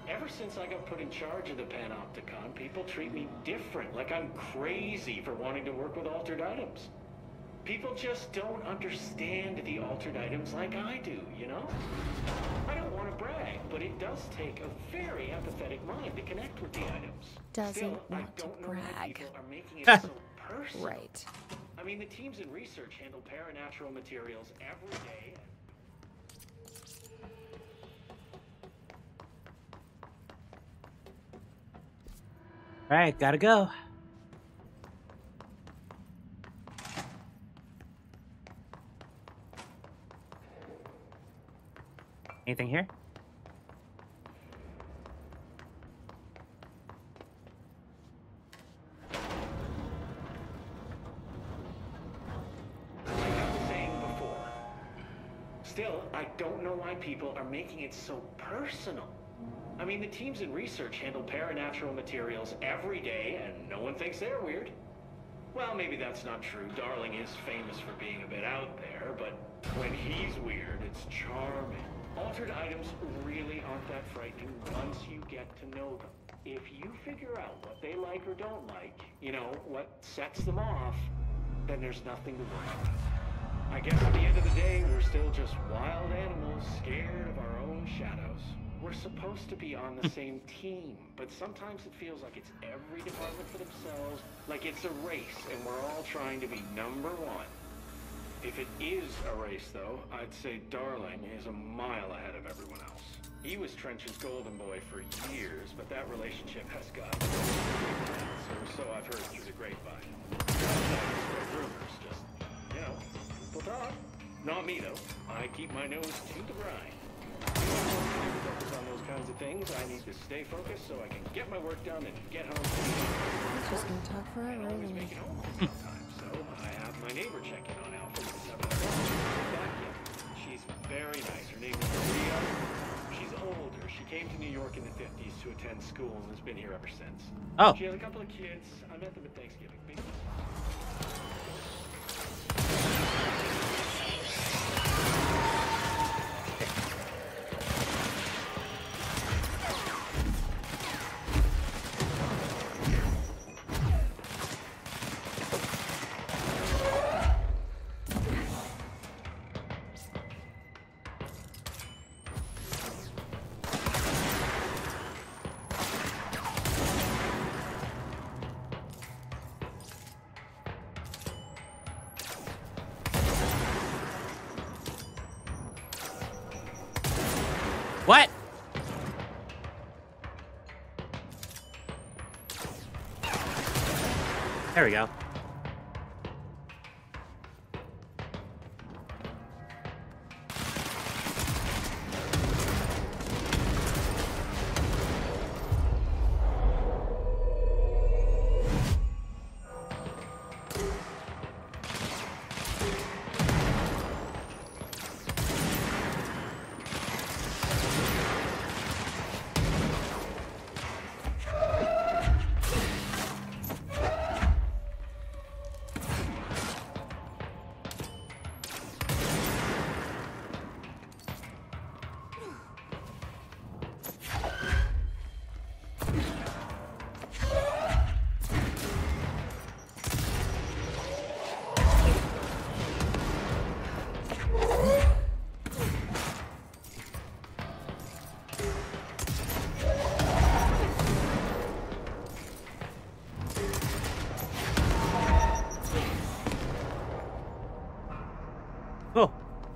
Ever since I got put in charge of the Panopticon, people treat me different, like I'm crazy for wanting to work with altered items. People just don't understand the altered items like I do, you know? I don't want to brag, but it does take a very empathetic mind to connect with the items. Doesn't Still, I want to don't know why brag. people are making it so personal. Right. I mean, the teams in research handle paranatural materials every day. All right, gotta go. Anything here? Like I was saying before. Still, I don't know why people are making it so personal. I mean, the teams in research handle paranatural materials every day, and no one thinks they're weird. Well, maybe that's not true. Darling is famous for being a bit out there, but when he's weird, it's charming. Altered items really aren't that frightening once you get to know them. If you figure out what they like or don't like, you know, what sets them off, then there's nothing to worry about. I guess at the end of the day, we're still just wild animals scared of our own shadows. We're supposed to be on the same team, but sometimes it feels like it's every department for themselves, like it's a race, and we're all trying to be number one. If it is a race, though, I'd say Darling is a mile ahead of everyone else. He was Trench's golden boy for years, but that relationship has gotten or so I've heard through the grapevine. Rumors, just, you know, people talk. Not me, though. I keep my nose to the grind. Focus on those kinds of things. I need to stay focused so I can get my work done and get home. He's just gonna talk forever, Always isn't make he? it home sometimes, so I have my neighbor checking on Alfred at seven o'clock. She's very nice. Her name is Maria. She's older. She came to New York in the fifties to attend school and has been here ever since. Oh. She has a couple of kids. I met them at Thanksgiving. Big What? There we go. Oh.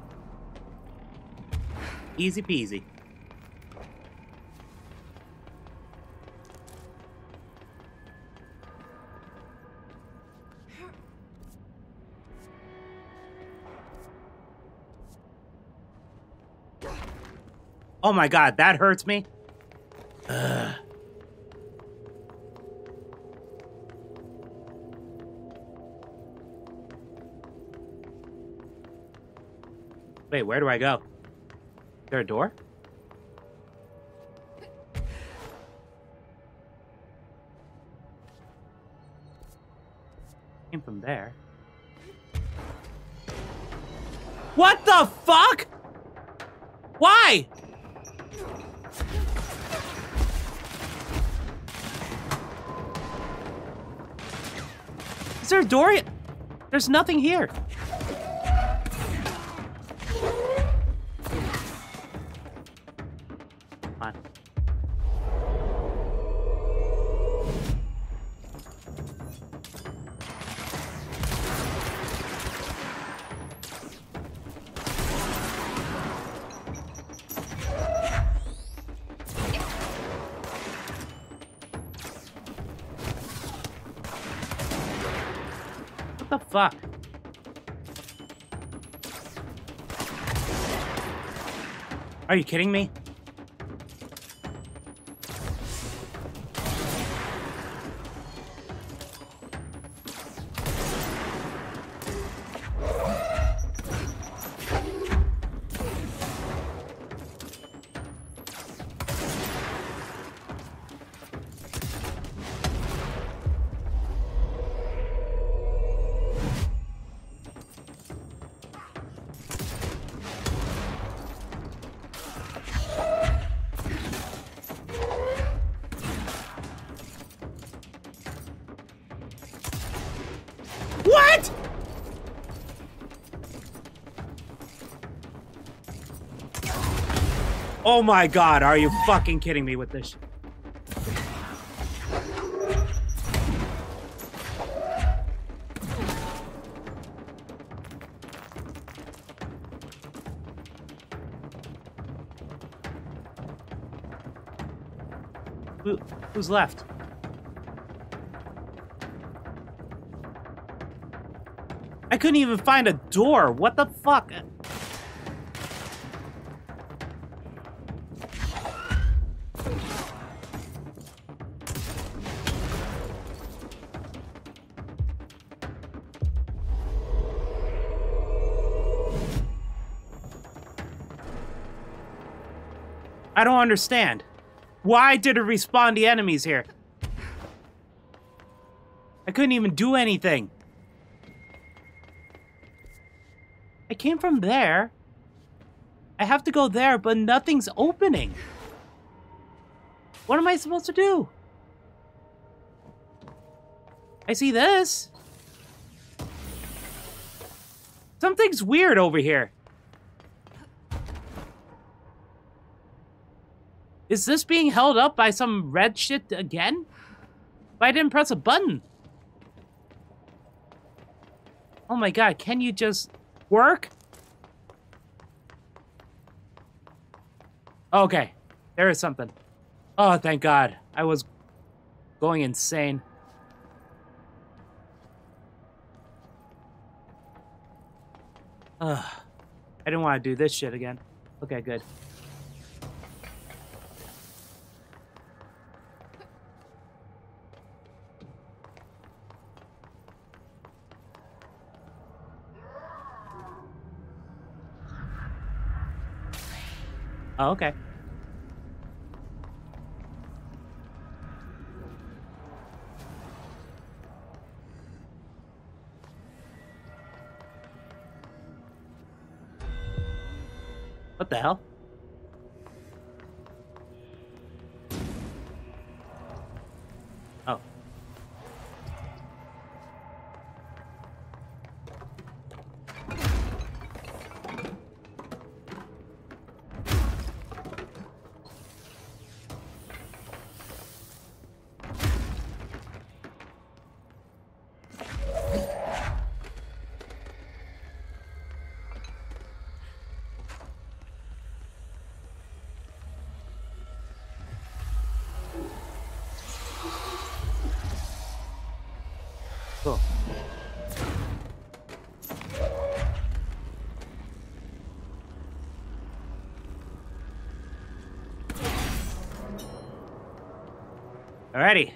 Easy peasy. Oh my god, that hurts me. Ugh. Wait, where do I go? Is there a door? Came from there. What the fuck? Why? Is there a door? There's nothing here. Come on. What the fuck? Are you kidding me? What? Oh my god, are you fucking kidding me with this shit? Who, who's left? I couldn't even find a door. What the fuck? I don't understand. Why did it respawn the enemies here? I couldn't even do anything. I came from there. I have to go there, but nothing's opening. What am I supposed to do? I see this. Something's weird over here. Is this being held up by some red shit again? But I didn't press a button. Oh my god, can you just work? Okay, there is something. Oh, thank god. I was going insane. Ugh. I didn't want to do this shit again. Okay, good. Oh, okay. What the hell? Oh. Cool. Alrighty.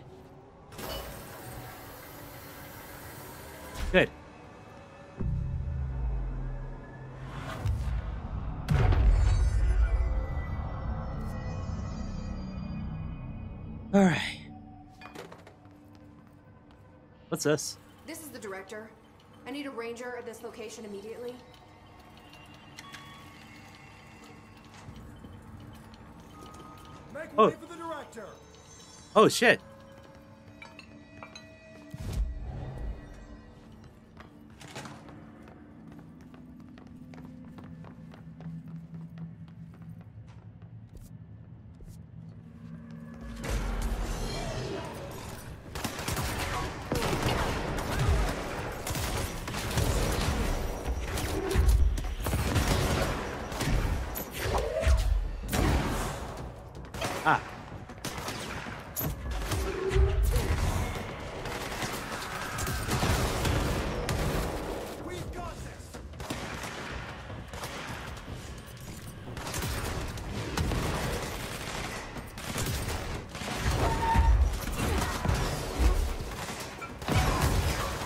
Good. All right. What's this? This is the director. I need a ranger at this location immediately. Make Oh. way for the director. Oh shit.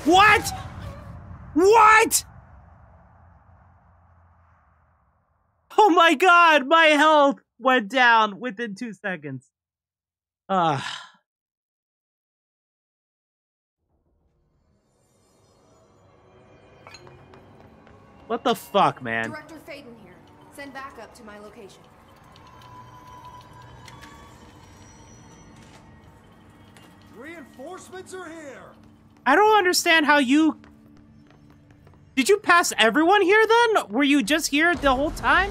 What? What? Oh my god, my health went down within two seconds. Ah. What the fuck, man? Director Faden here. Send backup to my location. Reinforcements are here. I don't understand how you... Did you pass everyone here then? Were you just here the whole time?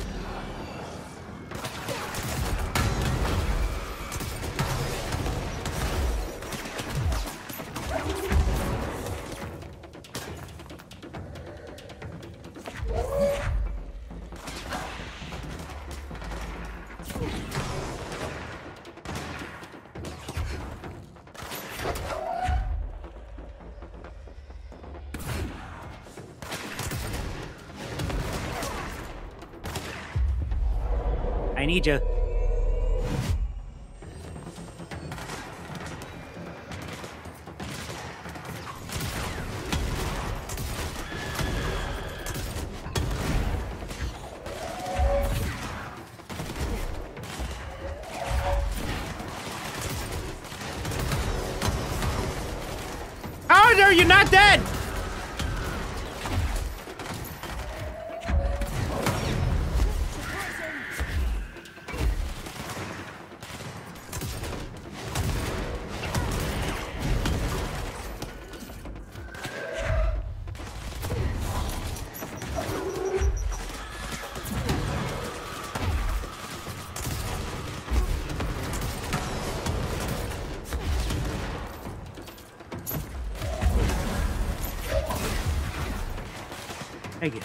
I need you. How are you not dead? Thank you.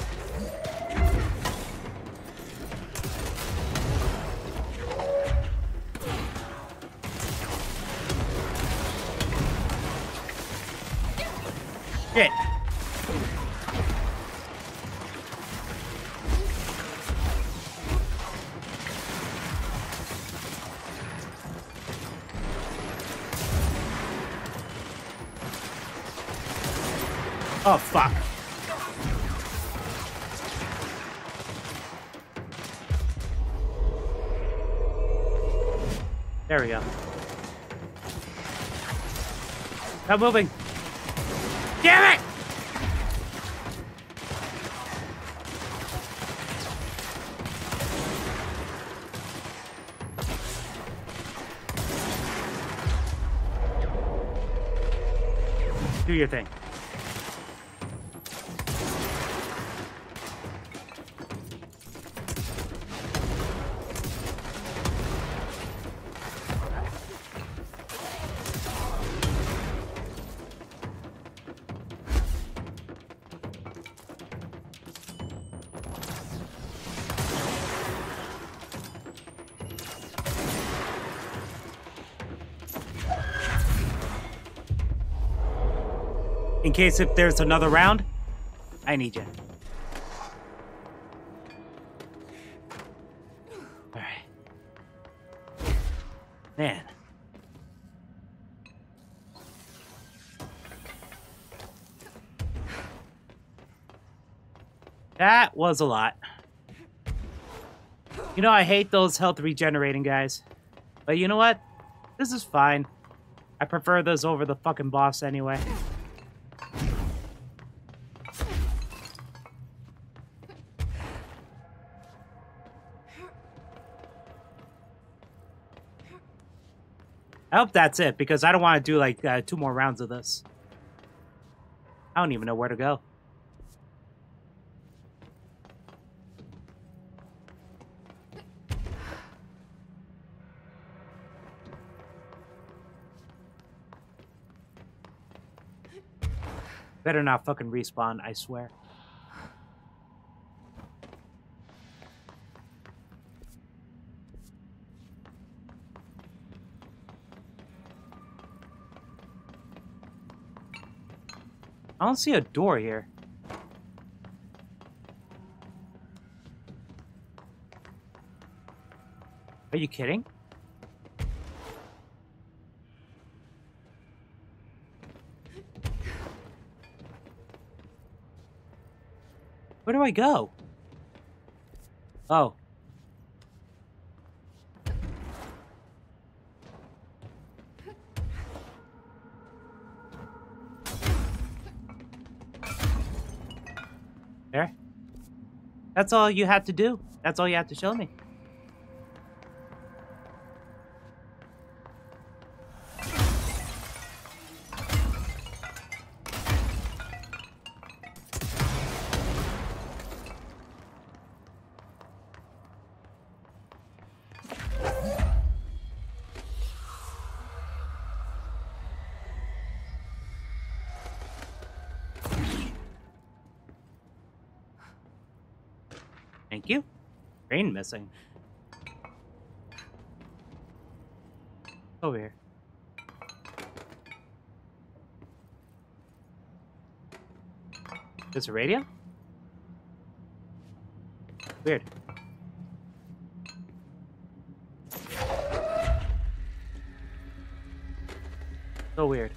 Shit. Oh, fuck. There we go. Stop moving. Damn it! Do your thing. In case if there's another round, I need you. All right. Man. That was a lot. You know, I hate those health regenerating guys. But you know what? This is fine. I prefer those over the fucking boss anyway. I hope that's it, because I don't want to do, like, uh, two more rounds of this. I don't even know where to go. Better not fucking respawn, I swear. I don't see a door here. Are you kidding? Where do I go? Oh. There. That's all you had to do. That's all you have to show me. Thank you. Brain missing. Over here. There's a radio? Weird. So weird.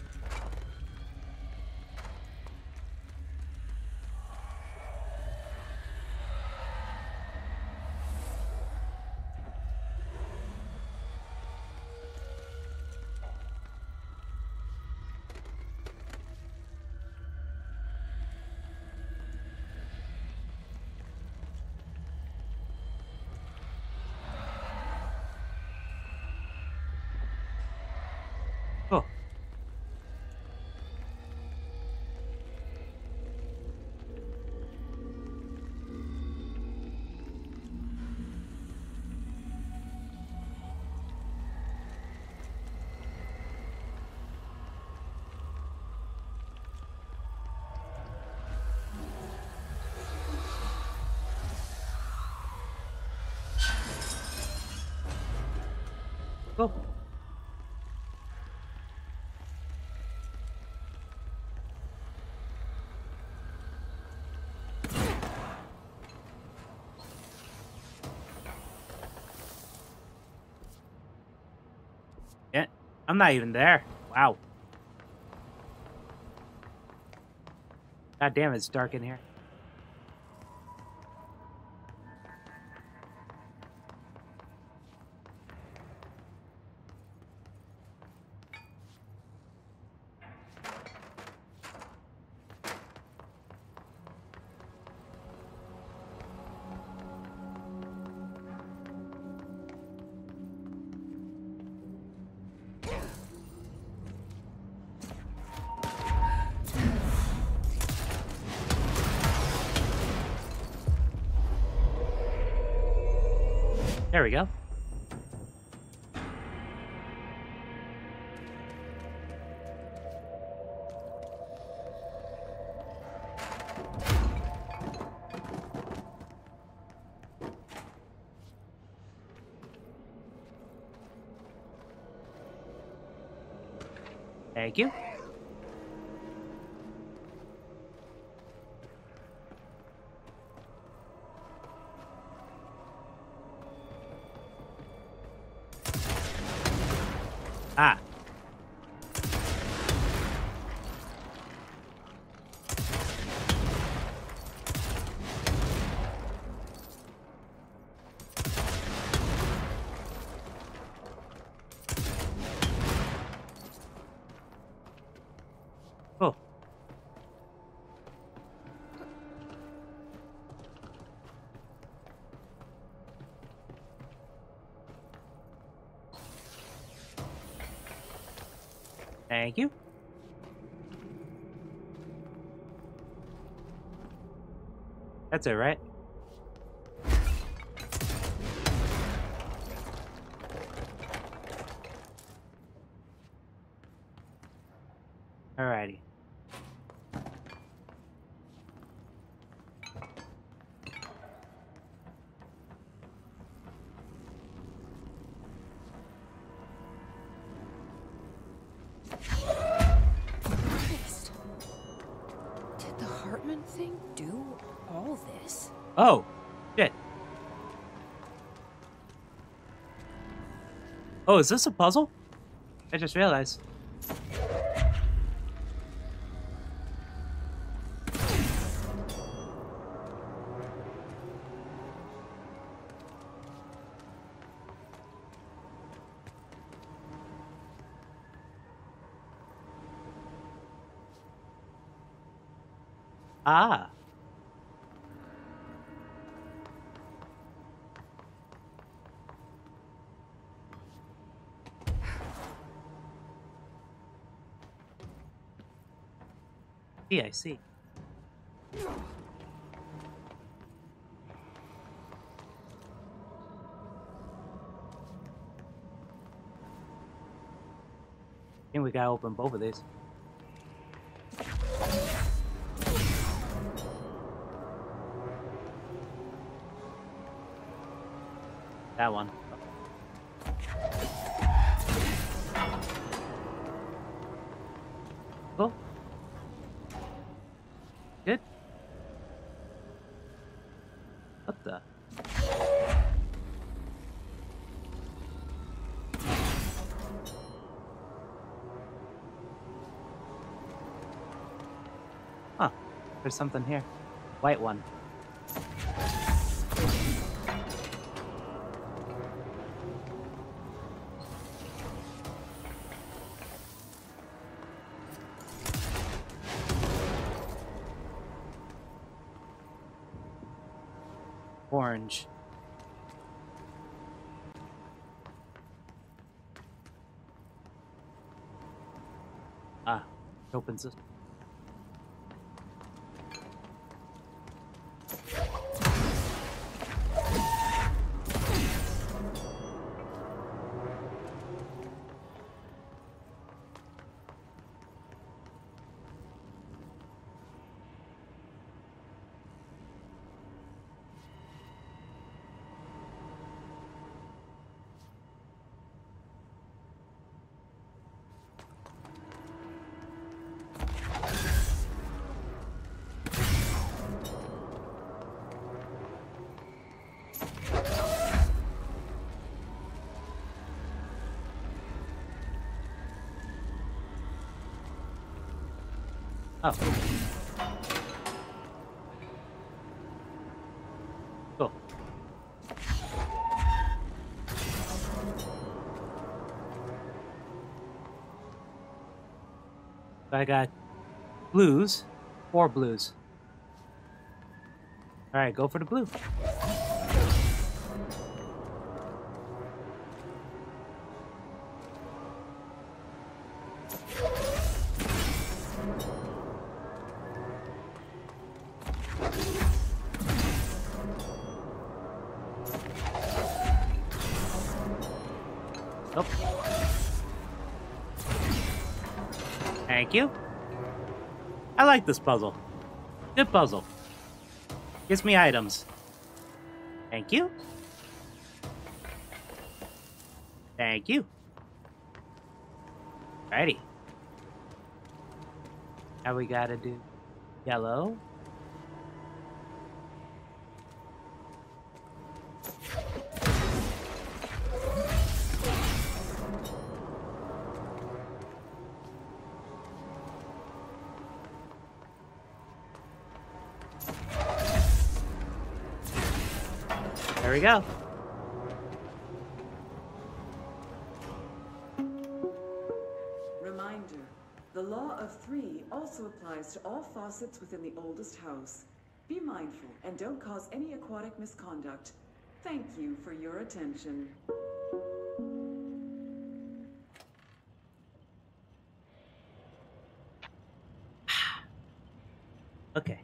Oh. Cool. Yeah, I'm not even there. Wow. God damn, it's dark in here. There we go. Thank you. Ah. Oh. Thank you. That's it, right? Alrighty. Christ. Did the Hartman thing do all this? Oh, shit. Oh, is this a puzzle? I just realized. Ah. Yeah, I see. I think we gotta open both of these. That one. Cool. Good. What the? Huh. There's something here. White one. Orange. Ah, it opens this. Oh. Cool. So I got blues, four blues. All right, go for the blue. Nope. Thank you. I like this puzzle. Good puzzle. Gives me items. Thank you. Thank you. Righty. Now we gotta do yellow. There we go. Reminder, the law of three also applies to all faucets within the oldest house. Be mindful and don't cause any aquatic misconduct. Thank you for your attention. Okay.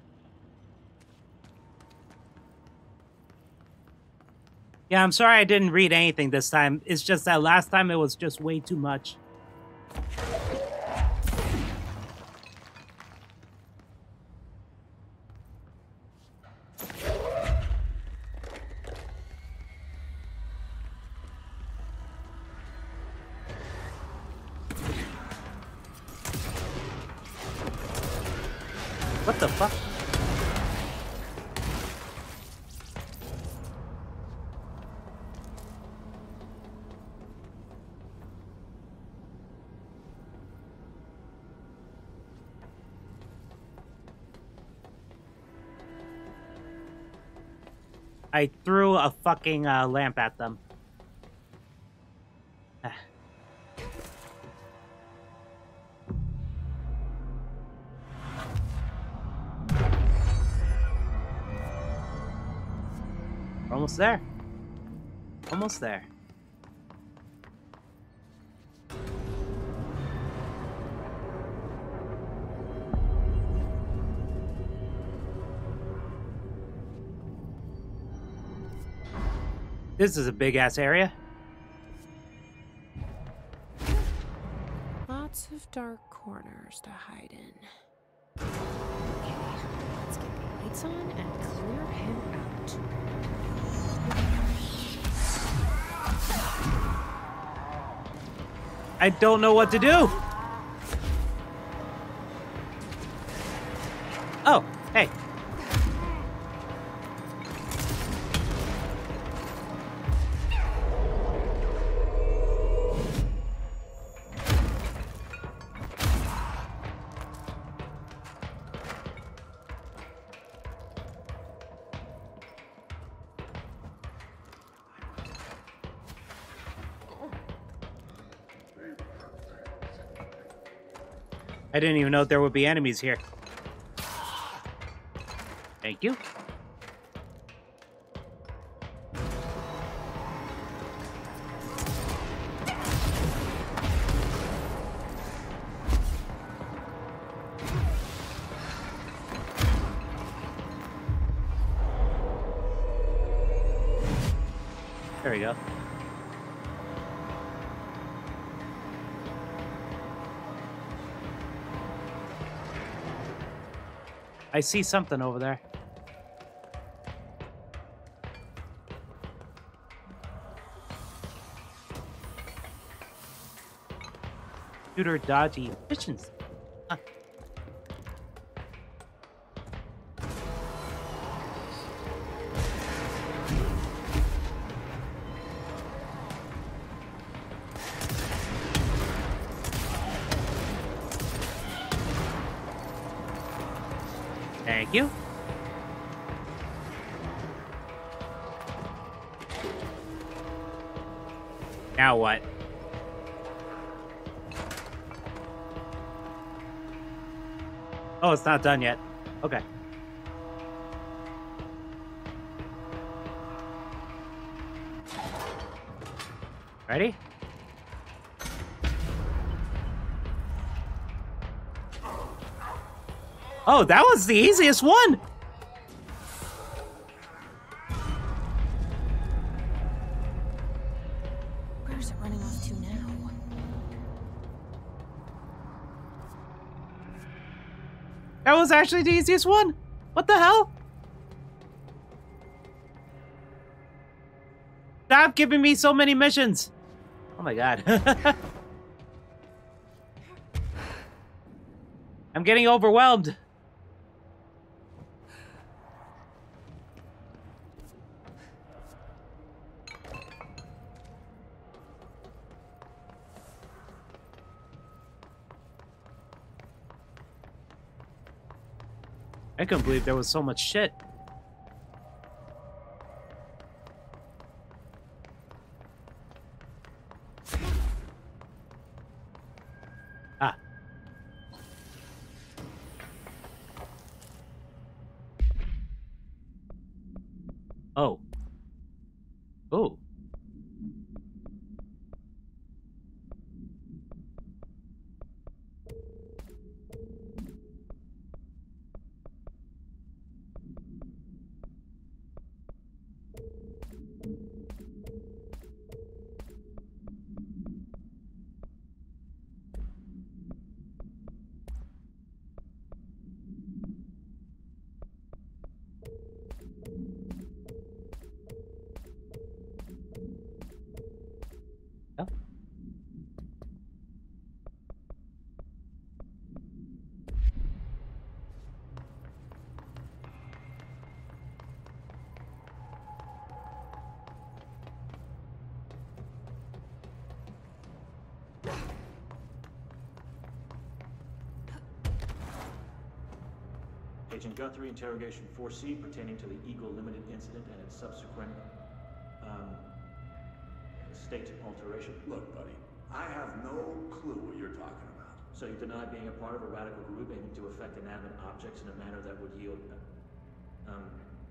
Yeah, I'm sorry I didn't read anything this time. It's just that last time it was just way too much. What the fuck? I threw a fucking uh, lamp at them. Ah. Almost there. Almost there. This is a big-ass area. Lots of dark corners to hide in. Okay, let's get the lights on and clear him out. I don't know what to do. Oh, hey. I didn't even know there would be enemies here. Thank you. There we go. I see something over there. Shooter dodgy efficiency. Huh. Thank you. Now what? Oh, it's not done yet. Okay. Ready? Oh, that was the easiest one! Where's it running off to now? That was actually the easiest one! What the hell? Stop giving me so many missions! Oh my god. I'm getting overwhelmed. I couldn't believe there was so much shit. Ah. Oh. Oh. Yeah. Agent Guthrie, interrogation four C pertaining to the Eagle Limited incident and its subsequent, um, state alteration. Look, buddy, I have no clue what you're talking about. So you deny being a part of a radical group aiming to affect inanimate objects in a manner that would yield, um, uh,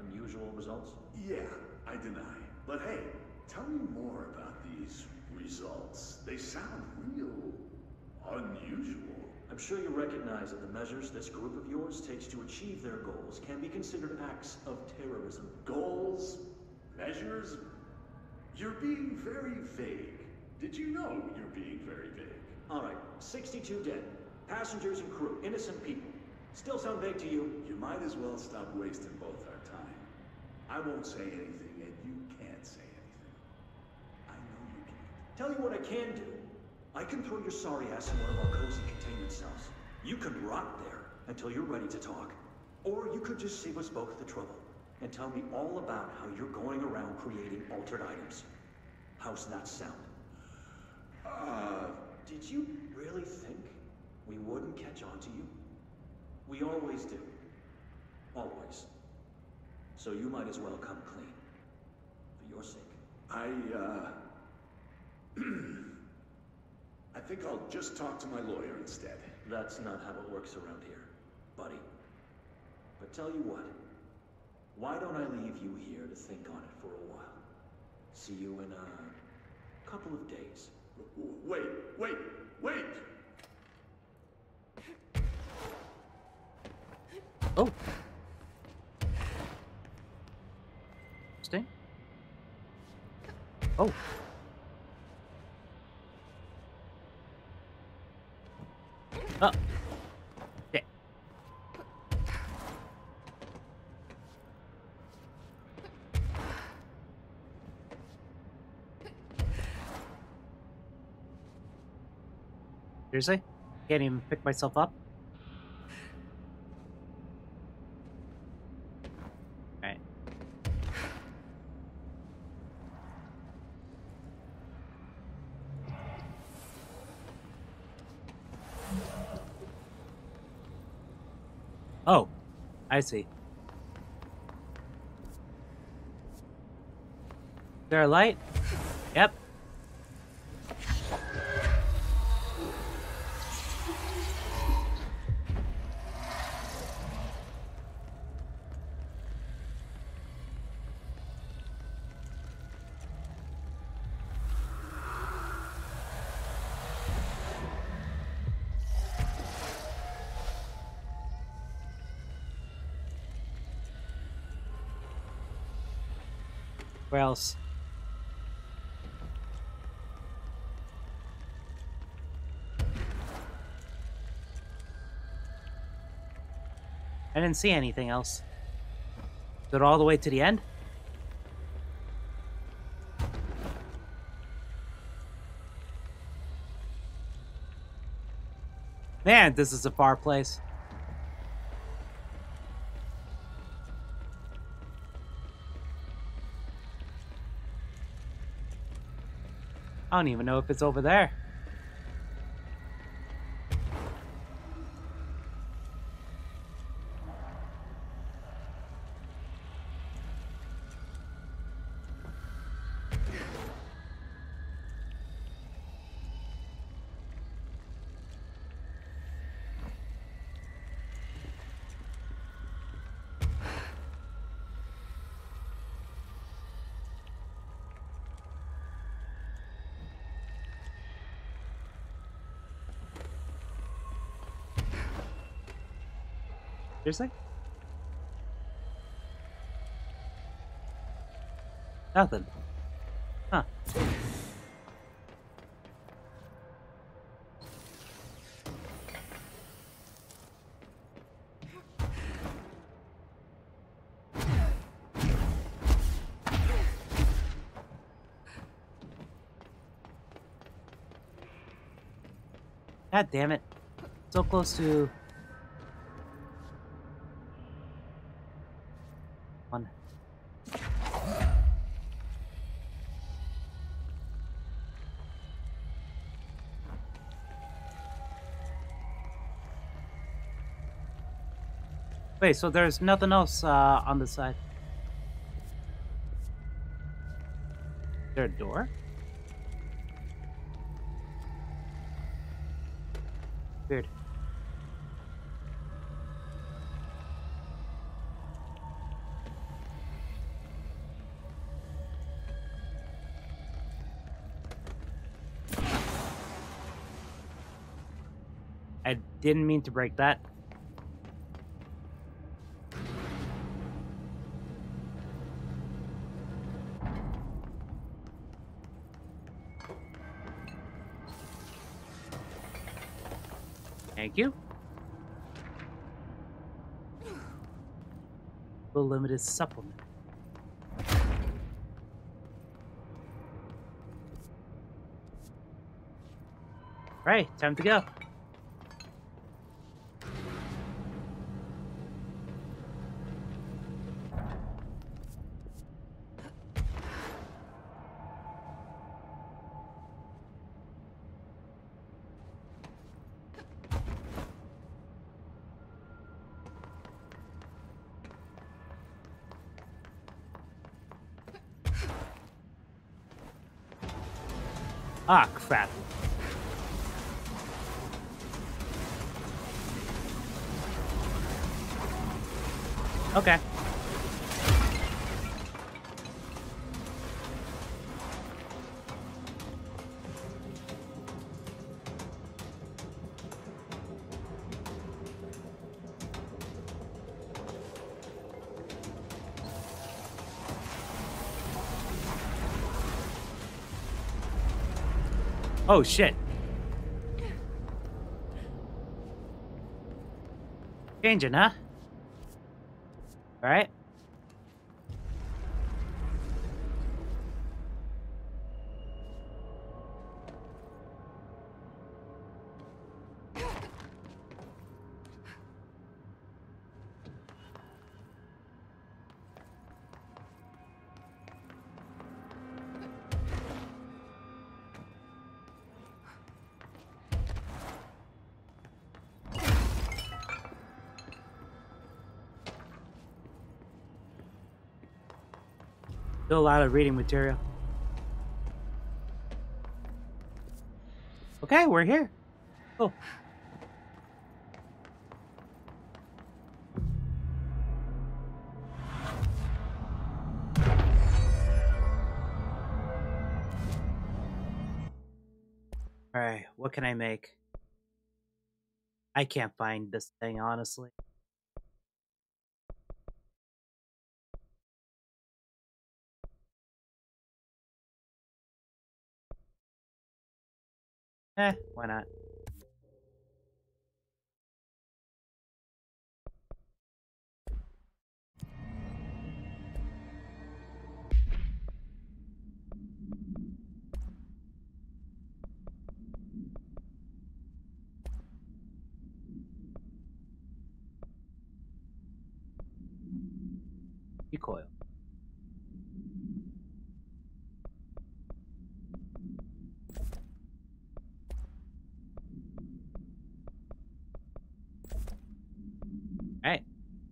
unusual results? Yeah, I deny. But hey, tell me more about these results. They sound real unusual. I'm sure you recognize that the measures this group of yours takes to achieve their goals can be considered acts of terrorism. Goals? Measures? You're being very vague. Did you know you're being very vague? All right, sixty-two dead. Passengers and crew, innocent people. Still sound vague to you? You might as well stop wasting both our time. I won't say anything, and you can't say anything. I know you can't. Tell you what I can do. I can throw your sorry ass in one of our cozy containment cells. You can rot there until you're ready to talk. Or you could just save us both the trouble and tell me all about how you're going around creating altered items. How's that sound? Uh... Did you really think we wouldn't catch on to you? We always do. Always. So you might as well come clean. For your sake. I, uh... I think I'll just talk to my lawyer instead. That's not how it works around here, buddy. But tell you what. Why don't I leave you here to think on it for a while? See you in a couple of days. Wait, wait, wait! Oh. Interesting. Oh. Oh. Okay. Seriously? Can't even pick myself up? Alright. Oh, I see. Is there a light? Yep. Where else? I didn't see anything else. Is it all the way to the end? Man, this is a far place. I don't even know if it's over there. Seriously? Nothing. Huh. God damn it. So close to... one. Wait, so there's nothing else uh, on the side? Is there a door? Weird. didn't mean to break that. Thank you. The limited supplement. Right, time to go. Ah, crap. Okay. Oh, shit. Changing, huh? All right. Still a lot of reading material. Okay, we're here. Cool. Alright, what can I make? I can't find this thing, honestly. Eh, why not? Recoil. Alright.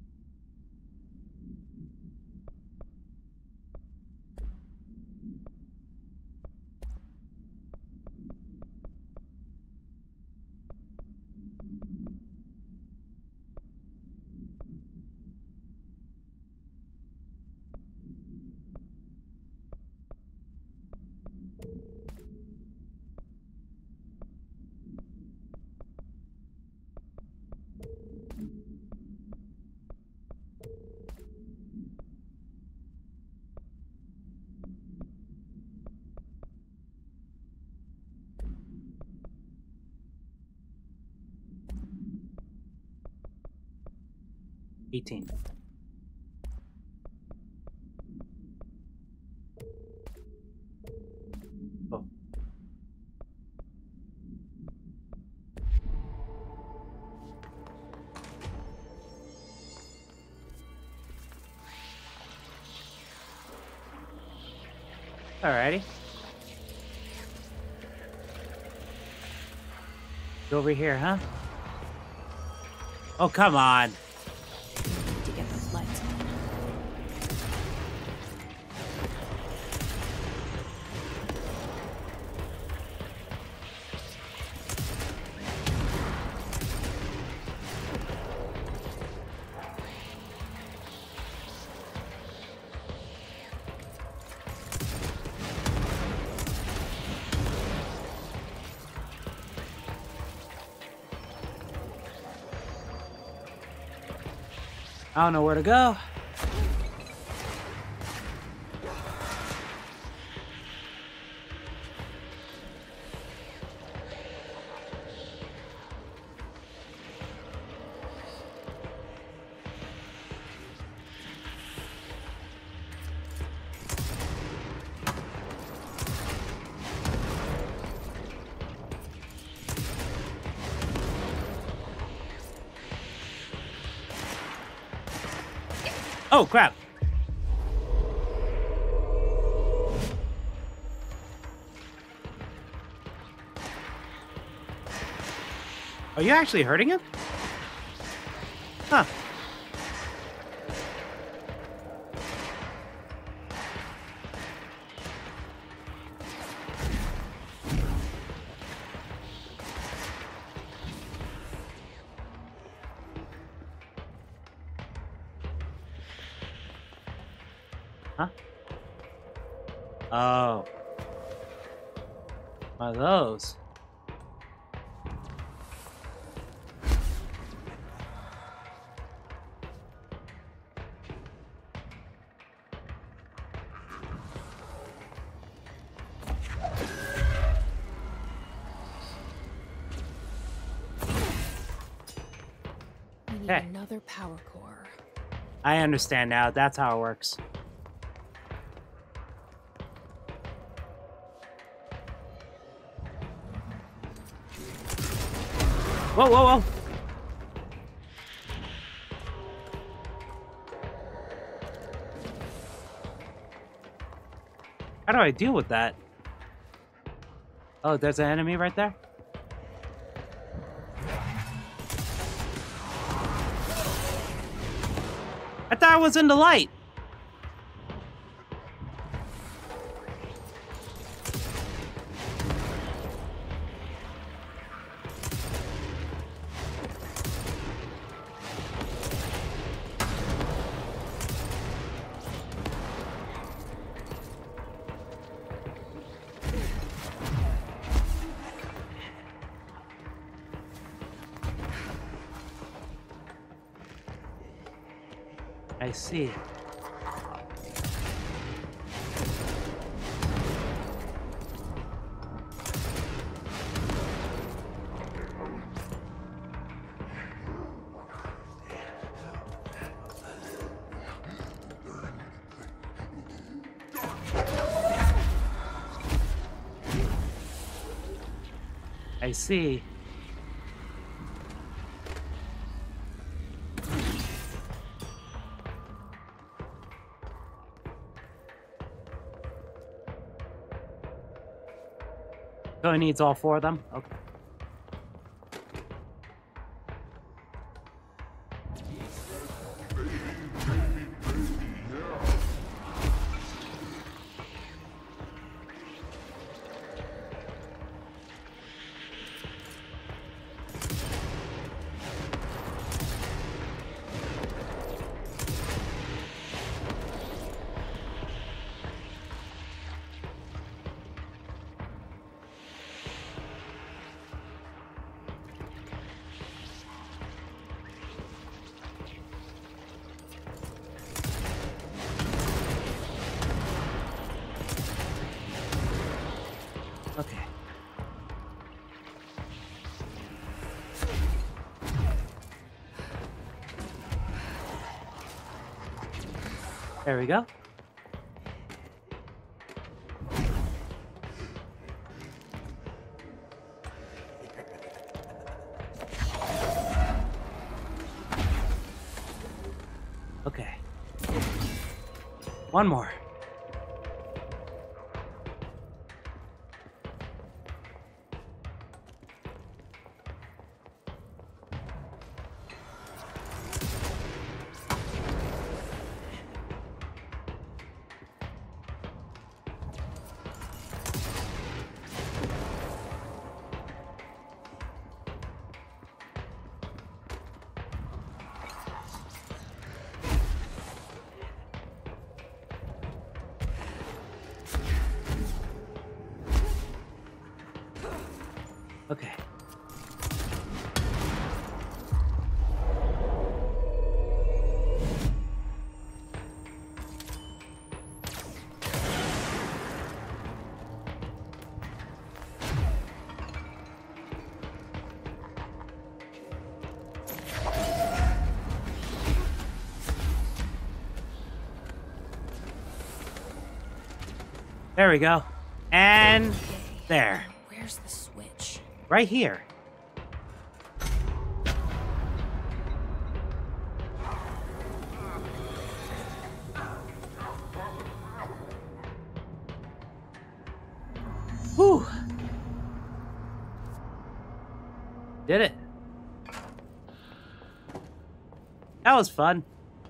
eighteen. Oh. Alrighty. Over here, huh? Oh, come on. To get those lights on. I don't know where to go. Oh, crap. Are you actually hurting him? Huh. Huh? Oh. One of those. We need Okay. another power core. I understand now. That's how it works. Whoa, whoa, whoa. How do I deal with that? Oh, there's an enemy right there? I thought I was in the light. I see. I see. So it needs all four of them? Okay. Okay. There we go. Okay. One more. Okay. There we go. And Okay. there. Where's the switch? Right here. Whew. Did it. That was fun.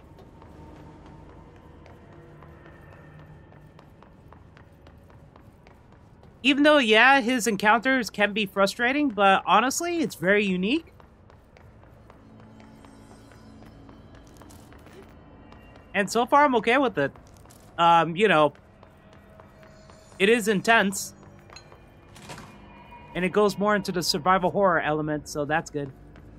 Even though, yeah, his encounters can be frustrating, but honestly, it's very unique. And so far, I'm okay with it. Um, you know, it is intense. And it goes more into the survival horror element, so that's good.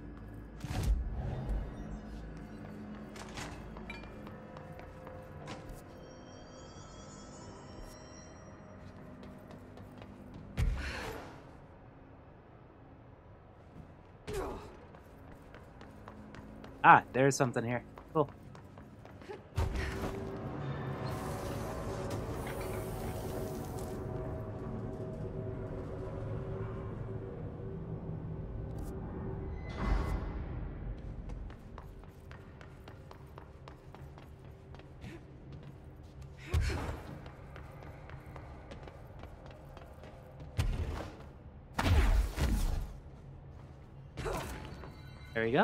Ah, there's something here. Cool. There you go.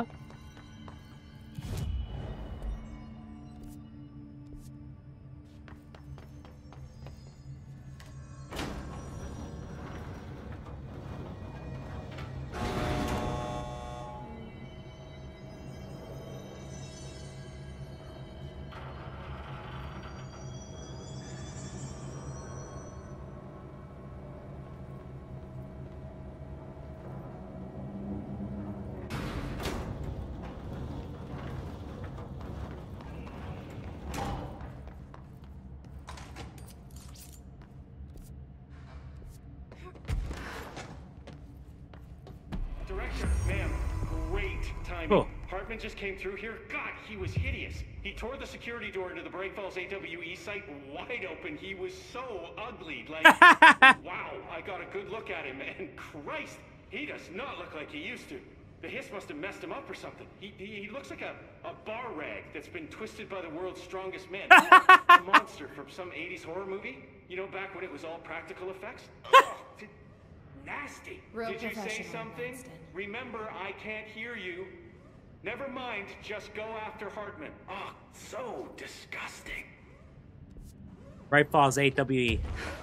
Director, ma'am, great timing. Cool. Hartman just came through here. God, he was hideous. He tore the security door into the Break Falls A W E site wide open. He was so ugly. Like, wow, I got a good look at him, and Christ, he does not look like he used to. The hiss must have messed him up or something. He, he, he looks like a, a bar rag that's been twisted by the world's strongest man. A monster from some eighties horror movie. You know, back when it was all practical effects? Oh, did, nasty. Real Did you say professional, something? Winston. Remember, I can't hear you. Never mind, just go after Hartman. Oh, so disgusting. Right Falls A W E.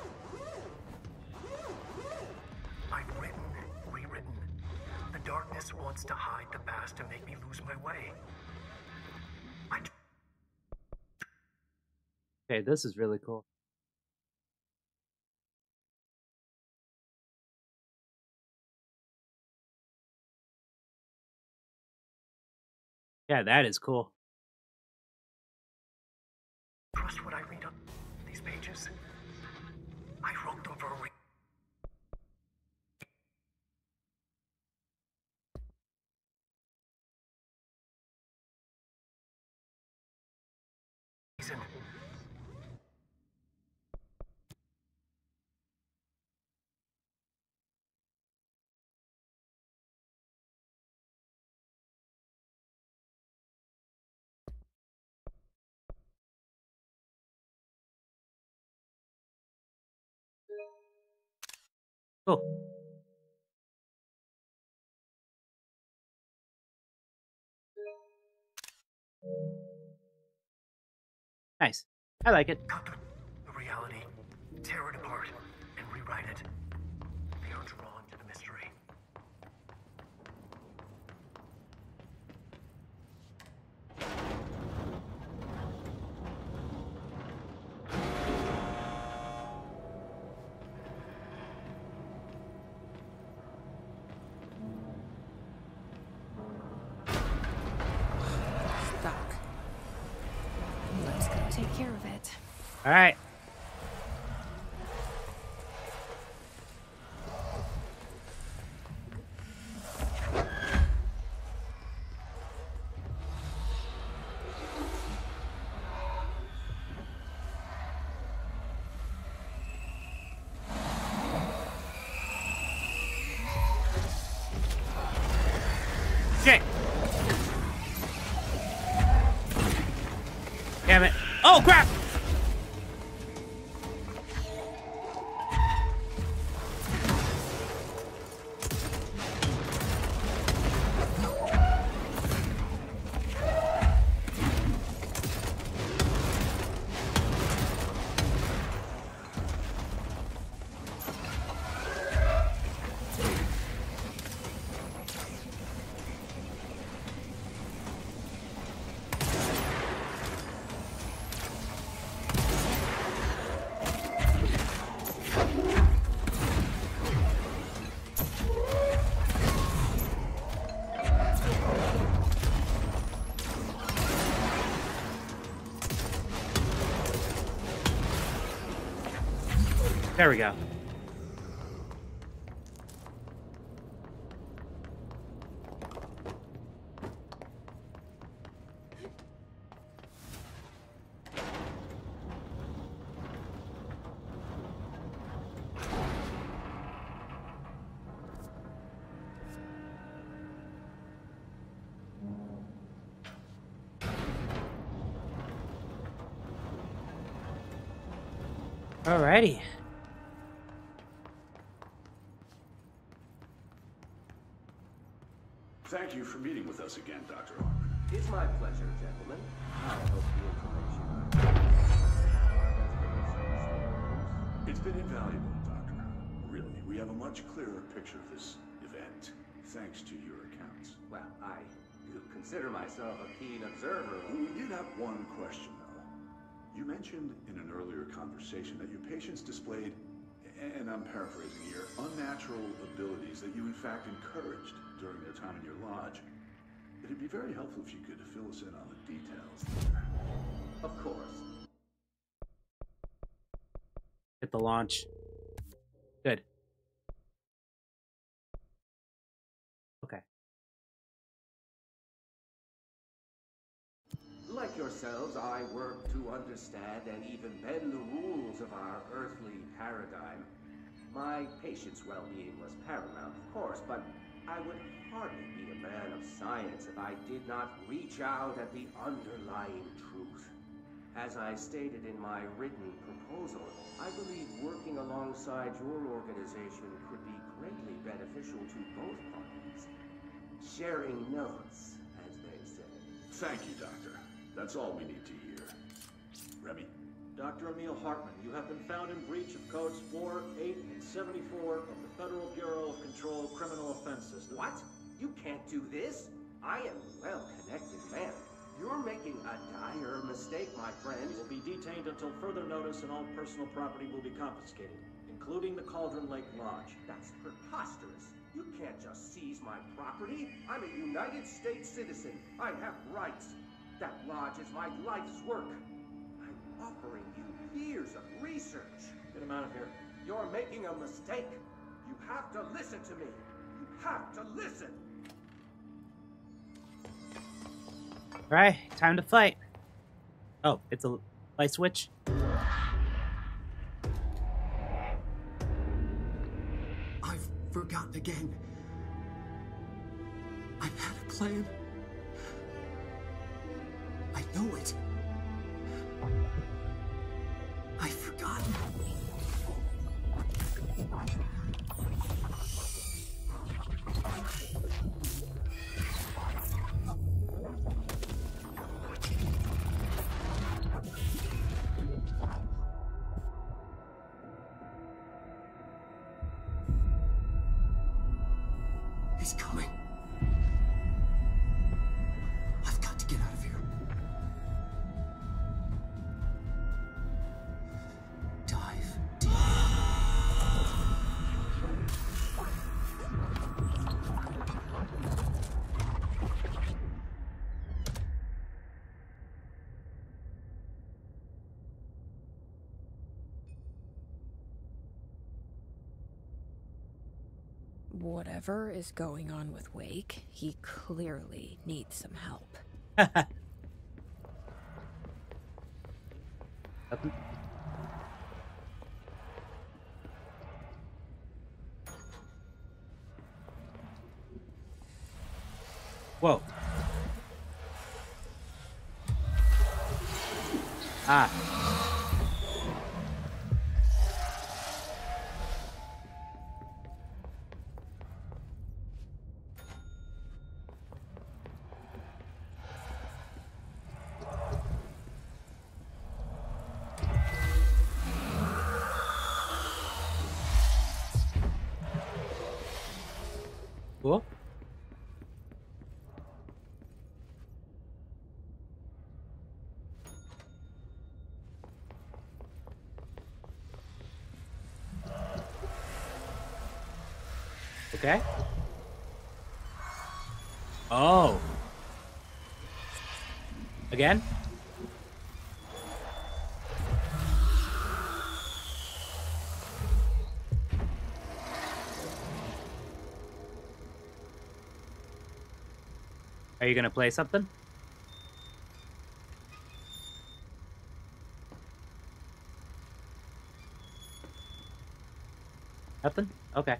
I've written, rewritten. The darkness wants to hide the past to make me lose my way. I Okay, this is really cool. Yeah, that is cool. trust what I read on these pages. I wrote them for a reason. Reason. Cool. Nice. I like it. Cut the reality, tear it apart, and rewrite it. They are drawn to the mystery. Stuck. Let's go take care of it. All right. Oh, crap! There we go. Alrighty. Thank you for meeting with us again, Doctor Harmon. It's my pleasure, gentlemen. I hope the information I It's been invaluable, Doctor. Really, we have a much clearer picture of this event, thanks to your accounts. Well, I do consider myself a keen observer. We did have one question, though. You mentioned in an earlier conversation that your patients displayed, and I'm paraphrasing here, unnatural abilities that you in fact encouraged during their time in your lodge. It'd be very helpful if you could fill us in on the details there. Of course. Hit the launch. Good. Okay. Like yourselves, I work to understand and even bend the rules of our earthly paradigm. My patient's well-being was paramount, of course, but I would hardly be a man of science if I did not reach out at the underlying truth. As I stated in my written proposal, I believe working alongside your organization could be greatly beneficial to both parties. Sharing notes, as they say. Thank you, Doctor. That's all we need to hear. Remy? Doctor Emil Hartman, you have been found in breach of codes four, eight, and seventy-four of the Federal Bureau of Control Criminal Offense System. What? You can't do this? I am a well-connected man. You're making a dire mistake, my friend. You will be detained until further notice, and all personal property will be confiscated, including the Cauldron Lake Lodge. That's preposterous. You can't just seize my property. I'm a United States citizen. I have rights. That lodge is my life's work. I'm offering you years of research. Get him out of here. You're making a mistake. You have to listen to me. You have to listen. Alright, time to fight. Oh, it's a light switch. I've forgotten again. I had a plan. I know it. I've forgotten. He's coming. I've got to get out of here. Dive deep. Whatever is going on with Wake, he clearly needs some help. Whoa. Ah. Cool. Okay. Oh. Again? Are you gonna play something? Nothing? Okay.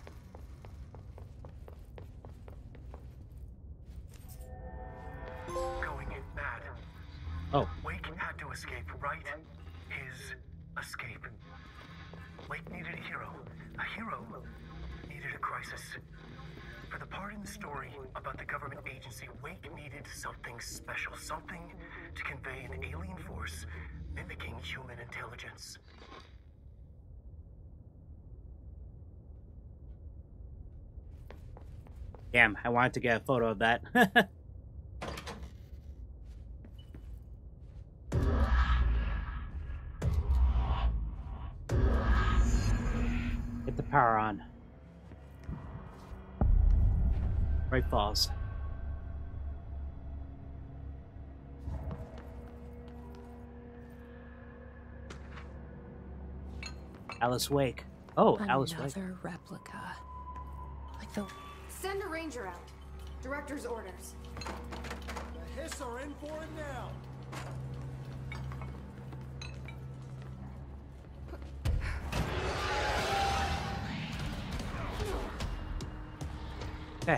Going mad. Oh. Wake had to escape, right? His escape. Wake needed a hero. A hero needed a crisis. For the part in the story about the government agency, Wake needed something special. Something to convey an alien force mimicking human intelligence. Damn, I wanted to get a photo of that. Get the power on. Right falls. Alice Wake. Oh, Another Alice Wake. Another replica. Like the... Send a ranger out. Director's orders. The Hiss are in for it now. Okay.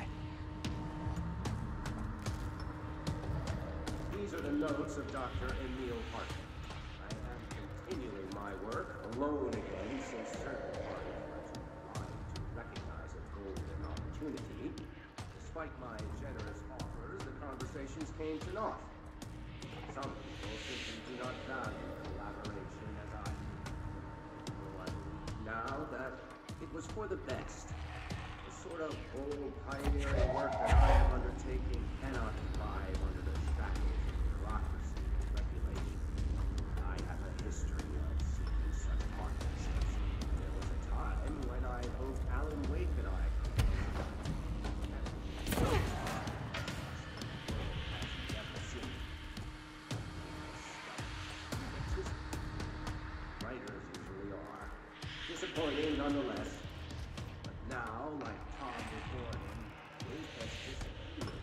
These are the notes of Doctor Emil Hartman. I am continuing my work alone again since certain parties were too blind to recognize a golden opportunity. Despite my generous offers, the conversations came to naught. Some people simply do not value collaboration as I do. Though I believe now that it was for the best. The sort of bold pioneering work that I am undertaking cannot thrive under the shackles of bureaucracy and regulation. I have a history of seeking such partnerships. There was a time when I hoped Alan Wake and I Writers usually are. Disappointing nonetheless. But now, like Tom before him, Wake has disappeared.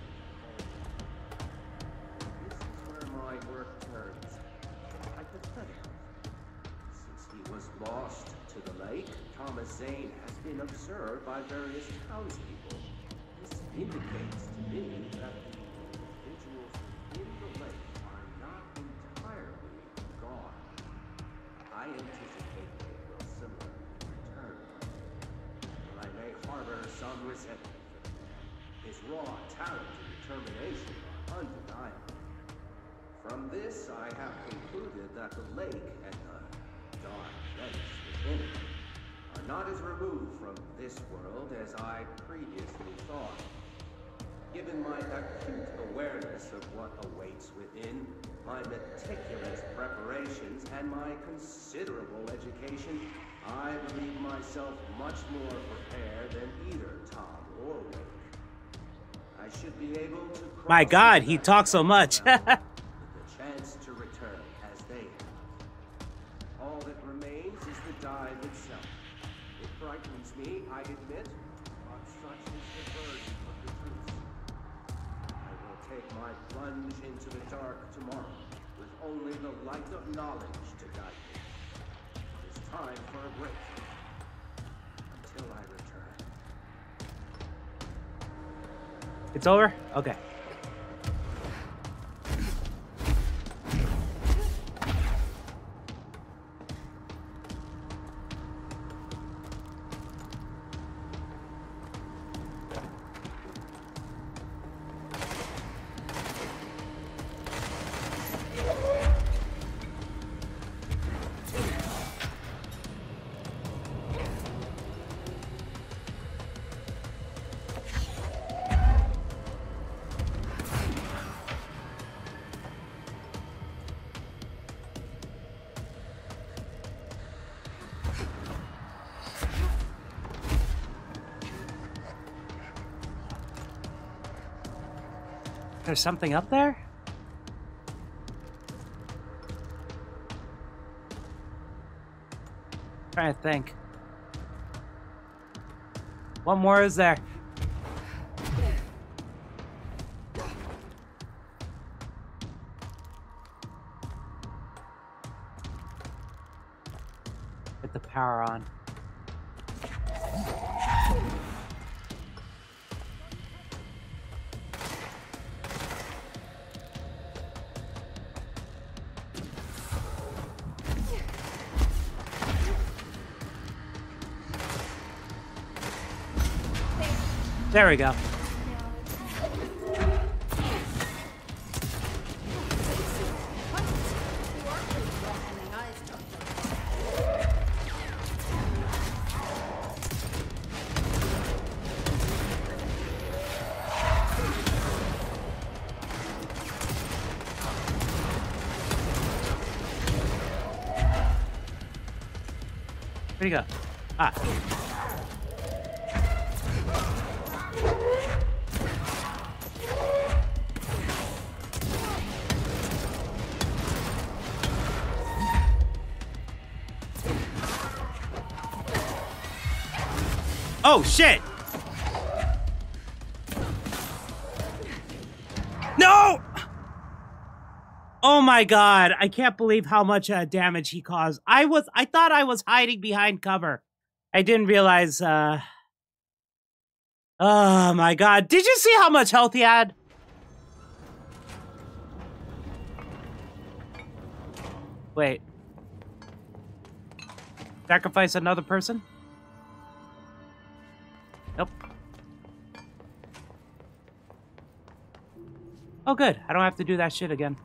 This is where my work turns hypothetical. Since he was lost to the lake, Thomas Zane has been observed by various townspeople. This indicates to me that the individuals within the lake are not entirely gone. I anticipate they will similarly return. While I may harbor some resentment for him, his raw talent and determination are undeniable. From this, I have concluded that the lake and the dark vents within it are not as removed from this world as I previously thought. Given my acute awareness of what awaits within, my meticulous preparations, and my considerable education, I believe myself much more prepared than either Tom or Wake. I should be able to cross My God, he talks so much. with the chance to return as they have. All that remains is the dive itself. It frightens me, I admit, but such is the burden of the truth. I will take my plunge into the dark tomorrow, with only the light of knowledge to guide me. It is time for a break, until I return. It's over? Okay. There's something up there? Trying to think. What more is there? Get the power on. There we go. Where'd he go? Ah. Oh, shit! No! Oh my god, I can't believe how much uh, damage he caused. I was, I thought I was hiding behind cover. I didn't realize, uh... Oh my god, did you see how much health he had? Wait. Sacrifice another person? Nope. Oh, good. I don't have to do that shit again.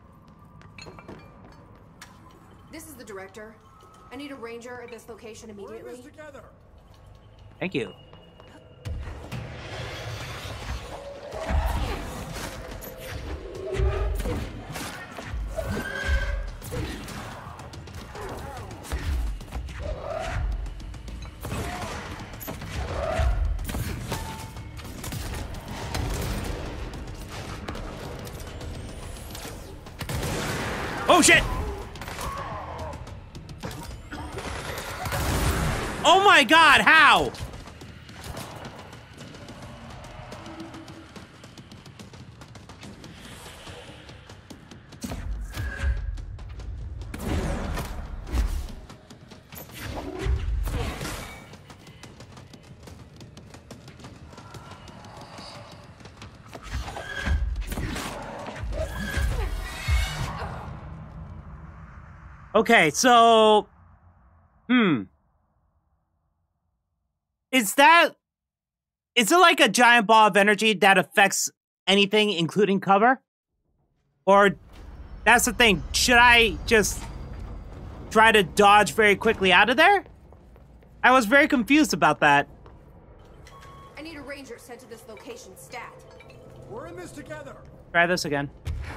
This is the director. I need a ranger at this location immediately. We're in this together. Thank you. Oh shit! Oh my god, how? Okay, so, hmm. Is that, is it like a giant ball of energy that affects anything, including cover? Or, that's the thing, should I just try to dodge very quickly out of there? I was very confused about that. I need a ranger sent to this location stat. We're in this together. Try this again.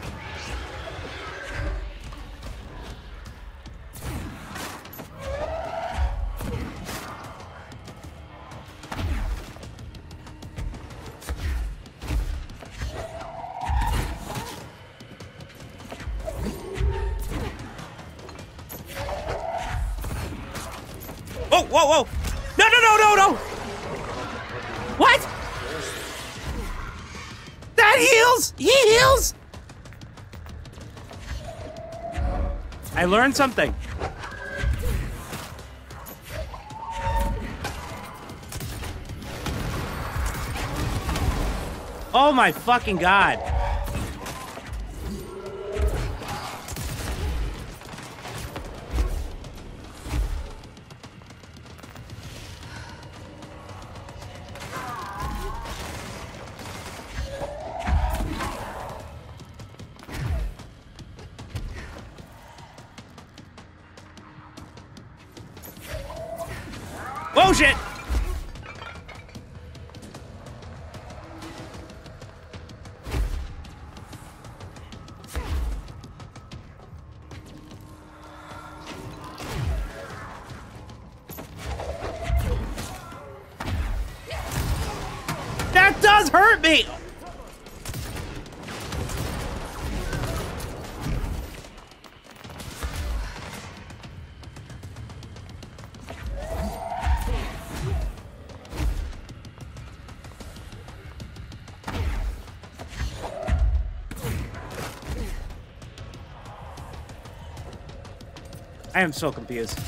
Whoa, whoa, whoa! No, no, no, no, no! What? That heals! He heals! I learned something. Oh my fucking god. Oh shit! That does hurt me! I am so confused.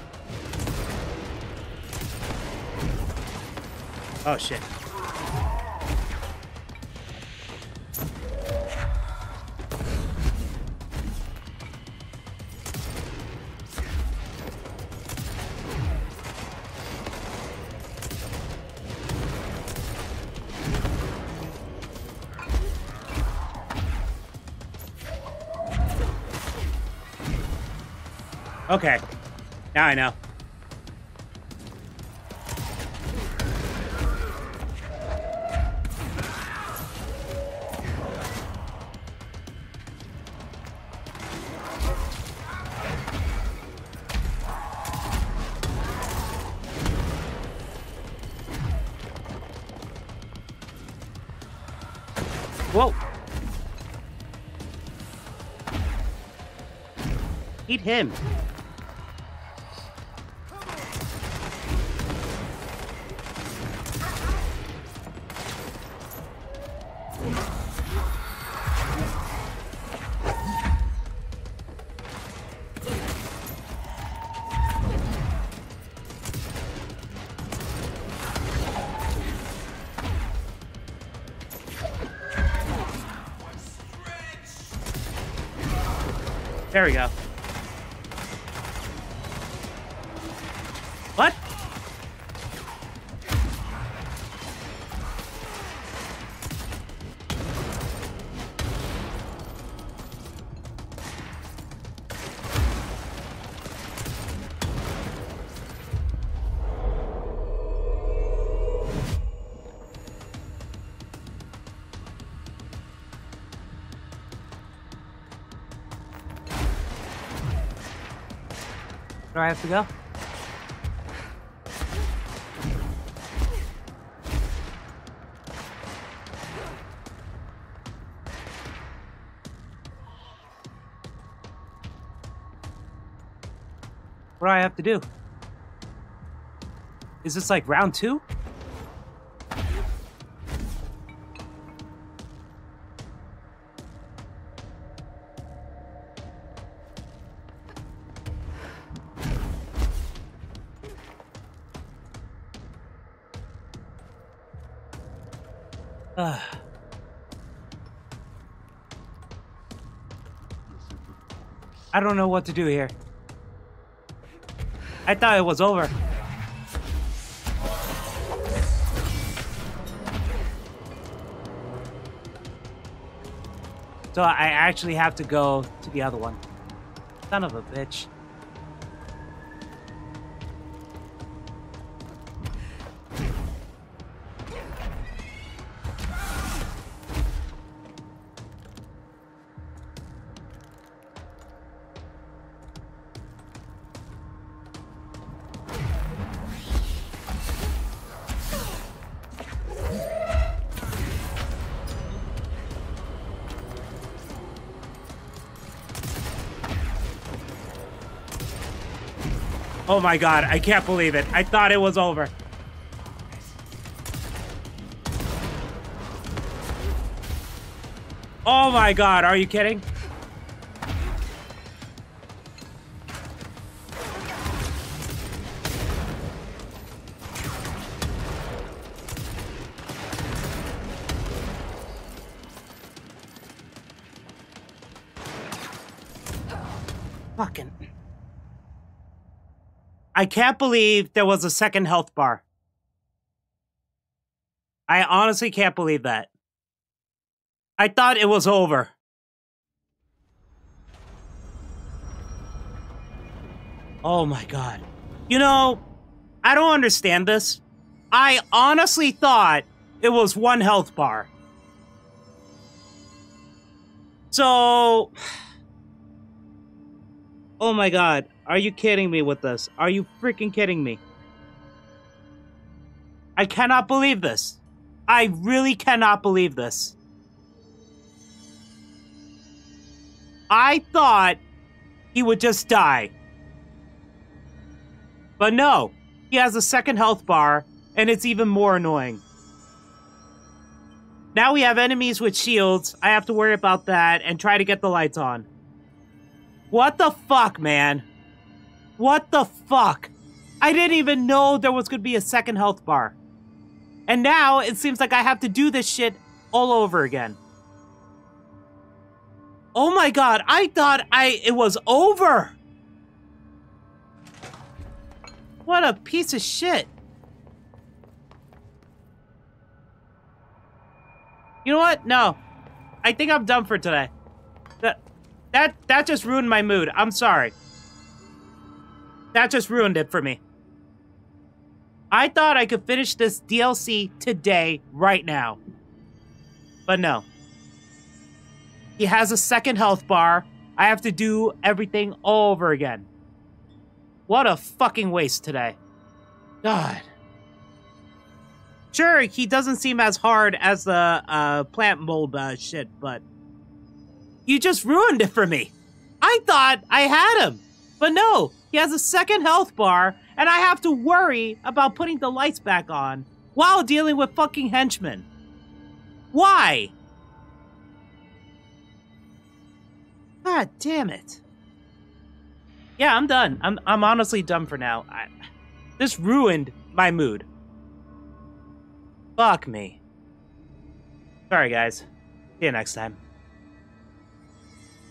Oh, shit. Okay. Now I know. Whoa. Eat him. There we go. What? Do I have to go? What do I have to do? Is this like round two? Uh. I don't know what to do here. I thought it was over. So I actually have to go to the other one. Son of a bitch. Oh my god, I can't believe it. I thought it was over. Oh my god, are you kidding? Fucking... I can't believe there was a second health bar. I honestly can't believe that. I thought it was over. Oh my god. You know, I don't understand this. I honestly thought it was one health bar. So... Oh my god. Are you kidding me with this? Are you freaking kidding me? I cannot believe this. I really cannot believe this. I thought he would just die. But no. He has a second health bar, and it's even more annoying. Now we have enemies with shields. I have to worry about that and try to get the lights on. What the fuck, man? What the fuck? I didn't even know there was gonna be a second health bar. And now it seems like I have to do this shit all over again. Oh my god, I thought I it was over. What a piece of shit. You know what? No. I think I'm done for today. That that that just ruined my mood. I'm sorry. That just ruined it for me. I thought I could finish this D L C today, right now. But no. He has a second health bar. I have to do everything all over again. What a fucking waste today. God. Sure, he doesn't seem as hard as the uh, plant mold uh, shit, but you just ruined it for me. I thought I had him, but no, he has a second health bar, and I have to worry about putting the lights back on while dealing with fucking henchmen. Why? God damn it. Yeah, I'm done. I'm I'm honestly done for now. I, this ruined my mood. Fuck me. Sorry, guys. See you next time.